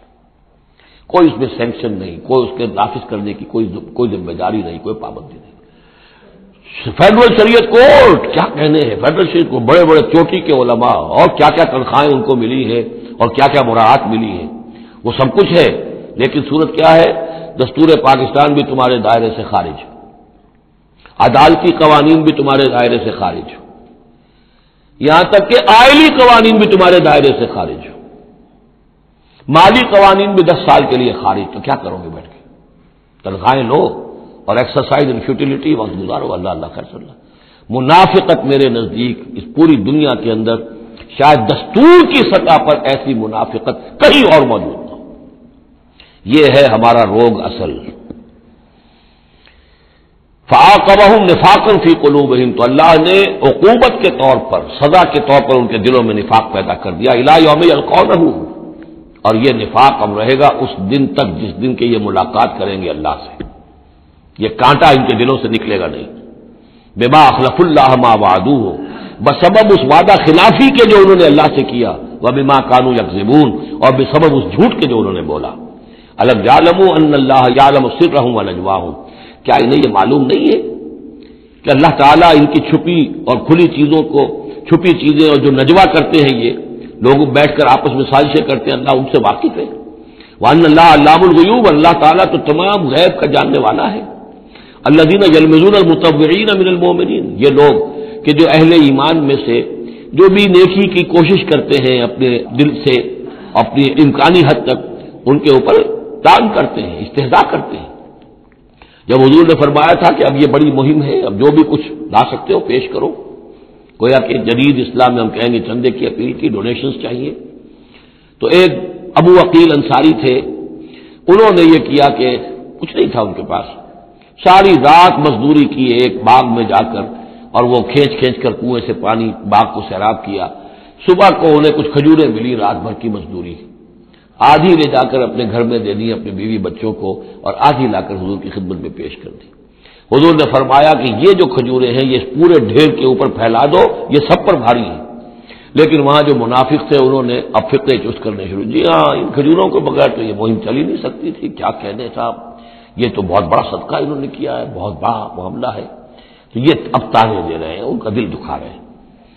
کوئی اس میں سینکشن نہیں، کوئی اس کے نافذ کرنے کی کوئی کوئی ذمہ داری نہیں، کوئی پابندی نہیں۔ فیڈرل شریعت کورٹ کیا کہنے ہیں، فیڈرل شریعت کو بڑے بڑے چوٹی کے علماء، اور کیا کیا تنخواہیں ان کو ملی ہیں، اور کیا کیا مراعات ملی ہیں، وہ سب کچھ ہے، لیکن صورت کیا ہے؟ دستور پاکستان بھی تمہارے دائرے سے خارج، عدالتی قوانین بھی تمہارے دائرے سے خارج، یہاں تک کہ آئلی قوانین بھی تمہارے دائرے سے خارج، مالی قوانین بھی دس سال کے لیے خارج۔ تو کیا کرو گے بیٹھ کے؟ تنخواہیں لو اور ایکسرسائز ان فیوٹیلیٹی وقت گزارو، اللہ اللہ خیر صلی اللہ۔ منافقت میرے نزدیک اس پوری دنیا کے اندر شاید دستور کی سطح پر ایسی منافقت کہیں اور موجود نہ ہو۔ یہ ہے ہمارا روگ اصل۔ فعاقبہم نفاقا فی قلوبہم، تو اللہ نے عقوبت کے طور پر، سزا کے طور پر ان کے دلوں میں نفاق پیدا کر دیا، الی یوم یلقونہ، اور یہ نفاق اب رہے گا اس دن تک جس دن کے یہ ملاقات کریں گے اللہ سے۔ یہ کانٹا ان کے دلوں سے نکلے گا نہیں۔ بما اخلف اللہ ما وعدوہ، بسبب اس وعدہ خلافی کے جو انہوں نے اللہ سے کیا، وبما کانوا یکذبون، اور بسبب اس جھوٹ کے جو انہوں نے بولا۔ الم یعلموا ان اللہ یعلم سرهم ونجواهم، کیا انہیں یہ معلوم نہیں ہے کہ اللہ تعالیٰ ان کی چھپی اور کھلی چیزوں کو، چھپی چیزیں اور جو نجوا کرتے ہیں، یہ لوگ بیٹھ کر آپس میں سازشیں کرتے ہیں، اللہ ان سے واقف ہے۔ وان اللہ علام الغیوب، اللہ تعالیٰ تو تمام غیب کا جاننے والا ہے۔ الذین یلمزون المتطوعین من المؤمنین، یہ لوگ کہ جو اہل ایمان میں سے جو بھی نیکی کی کوشش کرتے ہیں اپنے دل سے اپنی امکانی حد تک، ان کے اوپر تان کرتے ہیں، استہزاء کرتے ہیں۔ جب حضور نے فرمایا تھا کہ اب یہ بڑی مہم ہے، اب جو بھی کچھ لا سکتے ہو پیش کرو، گویا کہ جدید اسلام میں ہم کہیں گے چندے کی اپیل کی، ڈونیشنز چاہیے، تو ایک ابو عقیل انصاری تھے، انہوں نے یہ کیا کہ کچھ نہیں تھا ان کے پاس، ساری رات مزدوری کی ایک باغ میں جا کر، اور وہ کھینچ کھینچ کر کنویں سے پانی باغ کو سیراب کیا۔ صبح کو انہیں کچھ کھجوریں ملی، رات بھر کی مزدوری، آدھی لے جا کر اپنے گھر میں دے دی اپنے بیوی بچوں کو، اور آدھی لا کر حضور کی خدمت میں پیش کر دی۔ حضور نے فرمایا کہ یہ جو کھجوریں ہیں یہ پورے ڈھیر کے اوپر پھیلا دو، یہ سب پر بھاری ہیں۔ لیکن وہاں جو منافق تھے انہوں نے اب فقے چست کرنے شروع، جی ہاں ان کھجوروں کے بغیر تو یہ مہم چل ہی نہیں سکتی تھی، کیا کہنے صاحب، یہ تو بہت بڑا صدقہ انہوں نے کیا ہے، بہت بڑا معاملہ ہے، تو یہ اب تانے دے رہے ہیں، ان کا دل دکھا رہے ہیں۔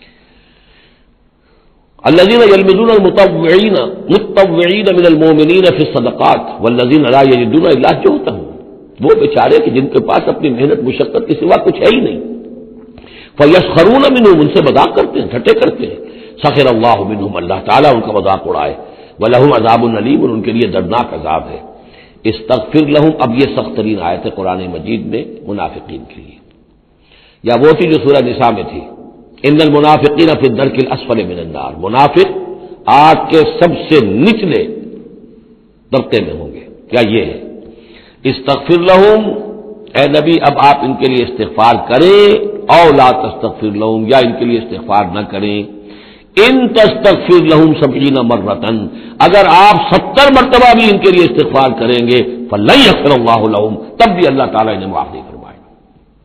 الذین یلمزون المتطوعین متطوعین من المؤمنین فی الصدقات والذین لا یجدون الا جہدهم، وہ بیچارے کہ جن کے پاس اپنی محنت مشقت کے سوا کچھ ہے ہی نہیں، فیسخرون منهم، ان سے مذاق کرتے ہیں، ٹھٹے کرتے ہیں، سخر اللہ منهم، اللہ تعالیٰ ان کا مذاق اڑائے، ولہم عذاب علیم، اور ان کے لیے دردناک عذاب ہے۔ استغفر لہم، اب یہ سخت ترین آیت ہے قرآن مجید میں منافقین کے لیے، یا وہ تھی جو سورہ نساء میں تھی، ان المنافقین فی الدرک الاسفل من النار، منافق آگ کے سب سے نچلے طبقے میں ہوں گے، کیا یہ ہے؟ استغفر لہم، اے نبی اب آپ ان کے لیے استغفار کریں، او لا تستغفر لہم، یا ان کے لیے استغفار نہ کریں، ان تستغفر لہم سبعین مرتن، اگر آپ ستر مرتبہ بھی ان کے لیے استغفار کریں گے، فلن یغفر اللہ لہم، تب بھی اللہ تعالیٰ انہیں معاف نہیں فرمائے گا۔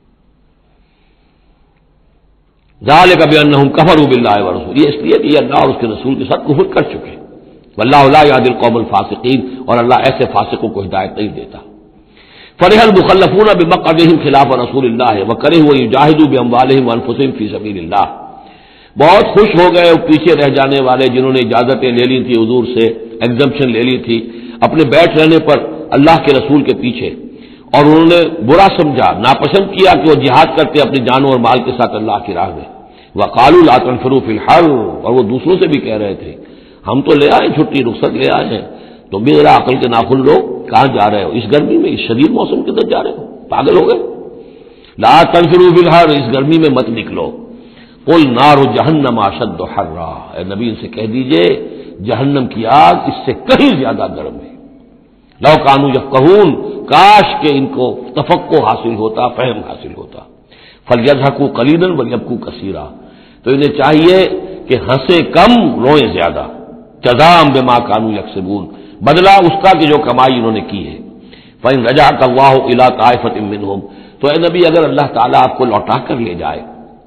ذالک بانہم کفروا باللہ ورسولہ، یہ اس لیے کہ یہ اللہ اور اس کے رسول کے ساتھ کفر کر چکے، واللہ لا یہدی القوم الفاسقین، اور اللہ ایسے فاسقوں کو ہدایت نہیں دیتا۔ فرح المخلفون بمقعدہم خلاف رسول اللہ وکرہوا ان یجاہدوا باموالہم وانفسہم فی سبیل اللہ، بہت خوش ہو گئے وہ پیچھے رہ جانے والے جنہوں نے اجازتیں لے لی تھی حضور سے، ایگزمپشن لے لی تھی اپنے بیٹھ رہنے پر اللہ کے رسول کے پیچھے، اور انہوں نے برا سمجھا، ناپسند کیا کہ وہ جہاد کرتے اپنی جانوں اور مال کے ساتھ اللہ کی راہ میں۔ وقالوا لا تنفروا فی الحر، اور وہ دوسروں سے بھی کہہ رہے تھے ہم تو لے آئے چھٹی رخصت لے آئے ہیں، تم بھی ذرا عقل کے ناخن لو، کہاں جا رہے ہو اس گرمی میں، اس شدید موسم کے اندر جا رہے ہو، پاگل ہو گئے؟ لا تنفروا فی الحر، اس گرمی میں مت نکلو۔ قل نار جہنم اشد حرا، اے نبی ان سے کہہ دیجئے جہنم کی آگ اس سے کہیں زیادہ گرم ہے۔ لو کانوا یفقہون، کاش کہ ان کو تفقہ حاصل ہوتا، فہم حاصل ہوتا۔ فلیضحکوا قلیلا ولیبکوا کثیرا، تو انہیں چاہیے کہ ہنسے کم روئیں زیادہ، جزاء بما کانوا یکسبون، بدلہ اس کا کہ جو کمائی انہوں نے کی ہے۔ فإن رجعک اللہ الی طائفۃ منہم، تو اے نبی اگر اللہ تعالیٰ آپ کو لوٹا کر لے جائے،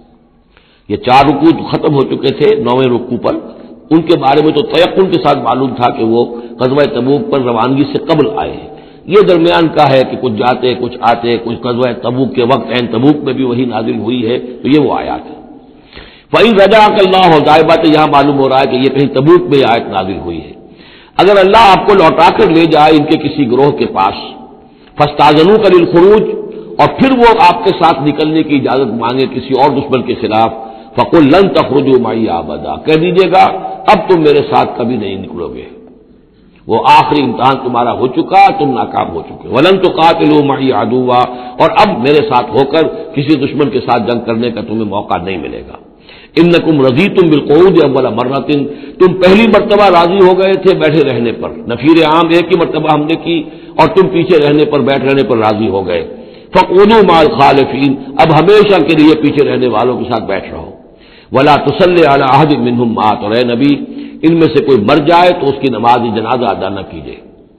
یہ چار رکوع تو ختم ہو چکے تھے، نویں رکوع پر ان کے بارے میں تو تیقن کے ساتھ معلوم تھا کہ وہ غزوہ تبوک پر روانگی سے قبل آئے ہیں، یہ درمیان کا ہے کہ کچھ جاتے کچھ آتے، کچھ غزوہ تبوک کے وقت عین تبوک میں بھی وہی نازل ہوئی ہے، تو یہ وہ آیات ہے۔ فإن رجعک اللہ، ظاہر بات ہے یہاں معلوم ہو رہا ہے کہ یہ کہیں تبوک میں یہ آیت نازل ہوئی ہے۔ اگر اللہ آپ کو لوٹا کر لے جائے ان کے کسی گروہ کے پاس، فاستاذنوک للخروج، اور پھر وہ آپ کے ساتھ نکلنے کی اجازت مانگے کسی اور دشمن کے خلاف، فقل لن تخرجوا معی ابدا، کہہ دیجیے گا اب تم میرے ساتھ کبھی نہیں نکلو گے، وہ آخری امتحان تمہارا ہو چکا، تم ناکام ہو چکے۔ ولن تقاتلوا معی عدوا، اور اب میرے ساتھ ہو کر کسی دشمن کے ساتھ جنگ کرنے کا تمہیں موقع نہیں ملے گا۔ انکم رضیتم بالقعود اول مرۃ، تم پہلی مرتبہ راضی ہو گئے تھے بیٹھے رہنے پر، نفیر عام ایک ہی مرتبہ ہم نے کی اور تم پیچھے رہنے پر بیٹھ رہنے پر راضی ہو گئے۔ فقعدوا مع الخالفین، اب ہمیشہ کے لیے پیچھے رہنے والوں کے ساتھ بیٹھ رہو۔ ولا تصلی علی احد منهم مات، اور اے نبی ان میں سے کوئی مر جائے تو اس کی نماز جنازہ ادا نہ کیجیے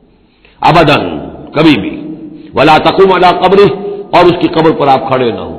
ابداً، کبھی بھی۔ ولا تقم علی قبرہ، اور اس کی قبر پر آپ کھڑے نہ ہوں۔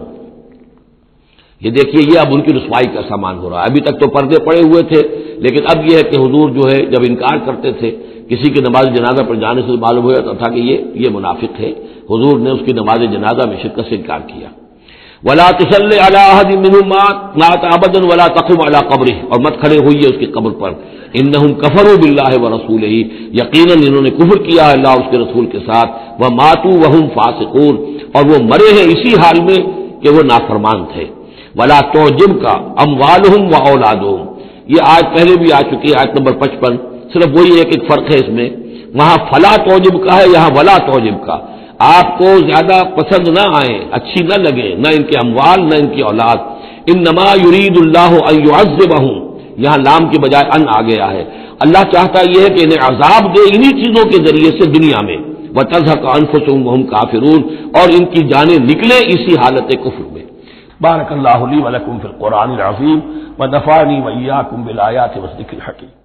یہ دیکھیے یہ اب ان کی رسوائی کا سامان ہو رہا ہے، ابھی تک تو پردے پڑے ہوئے تھے، لیکن اب یہ ہے کہ حضور جو ہے جب انکار کرتے تھے کسی کی نماز جنازہ پر جانے سے معلوم ہو جاتا تھا کہ یہ یہ منافق ہے، حضور نے اس کی نماز جنازہ میں شرکت سے انکار کیا۔ ولا تصلی علی احد منهم مات ابدا ولا تقم علی قبرہ، اور مت کھڑے ہوئیے اس کی قبر پر۔ انہم کفروا باللہ ورسولہ، یقیناً انہوں نے کفر کیا ہے اللہ اور اس کے رسول کے ساتھ، وماتوا وهم فاسقون، اور وہ مرے ہیں اسی حال میں کہ وہ نافرمان تھے۔ ولا تعجب کا اموالہم و اولادہم، یہ آج پہلے بھی آ چکی ہے، آیت نمبر پچپن، صرف وہی ایک ایک فرق ہے اس میں، وہاں فلا تعجب کا ہے، یہاں ولا تعجب کا، آپ کو زیادہ پسند نہ آئے، اچھی نہ لگے، نہ ان کے اموال نہ ان کی اولاد، انما یرید اللہ ان یعذبہم، یہاں لام کی بجائے ان آ گیا ہے، اللہ چاہتا یہ ہے کہ انہیں عذاب دے انہی چیزوں کے ذریعے سے دنیا میں، وتزهق انفسهم وهم کافرون، اور ان کی جانیں نکلیں اسی حالت کفر میں۔ بارک اللہ لی ولکم فی القرآن العظیم ونفعنی وإیاکم بالآیات والذکر الحکیم۔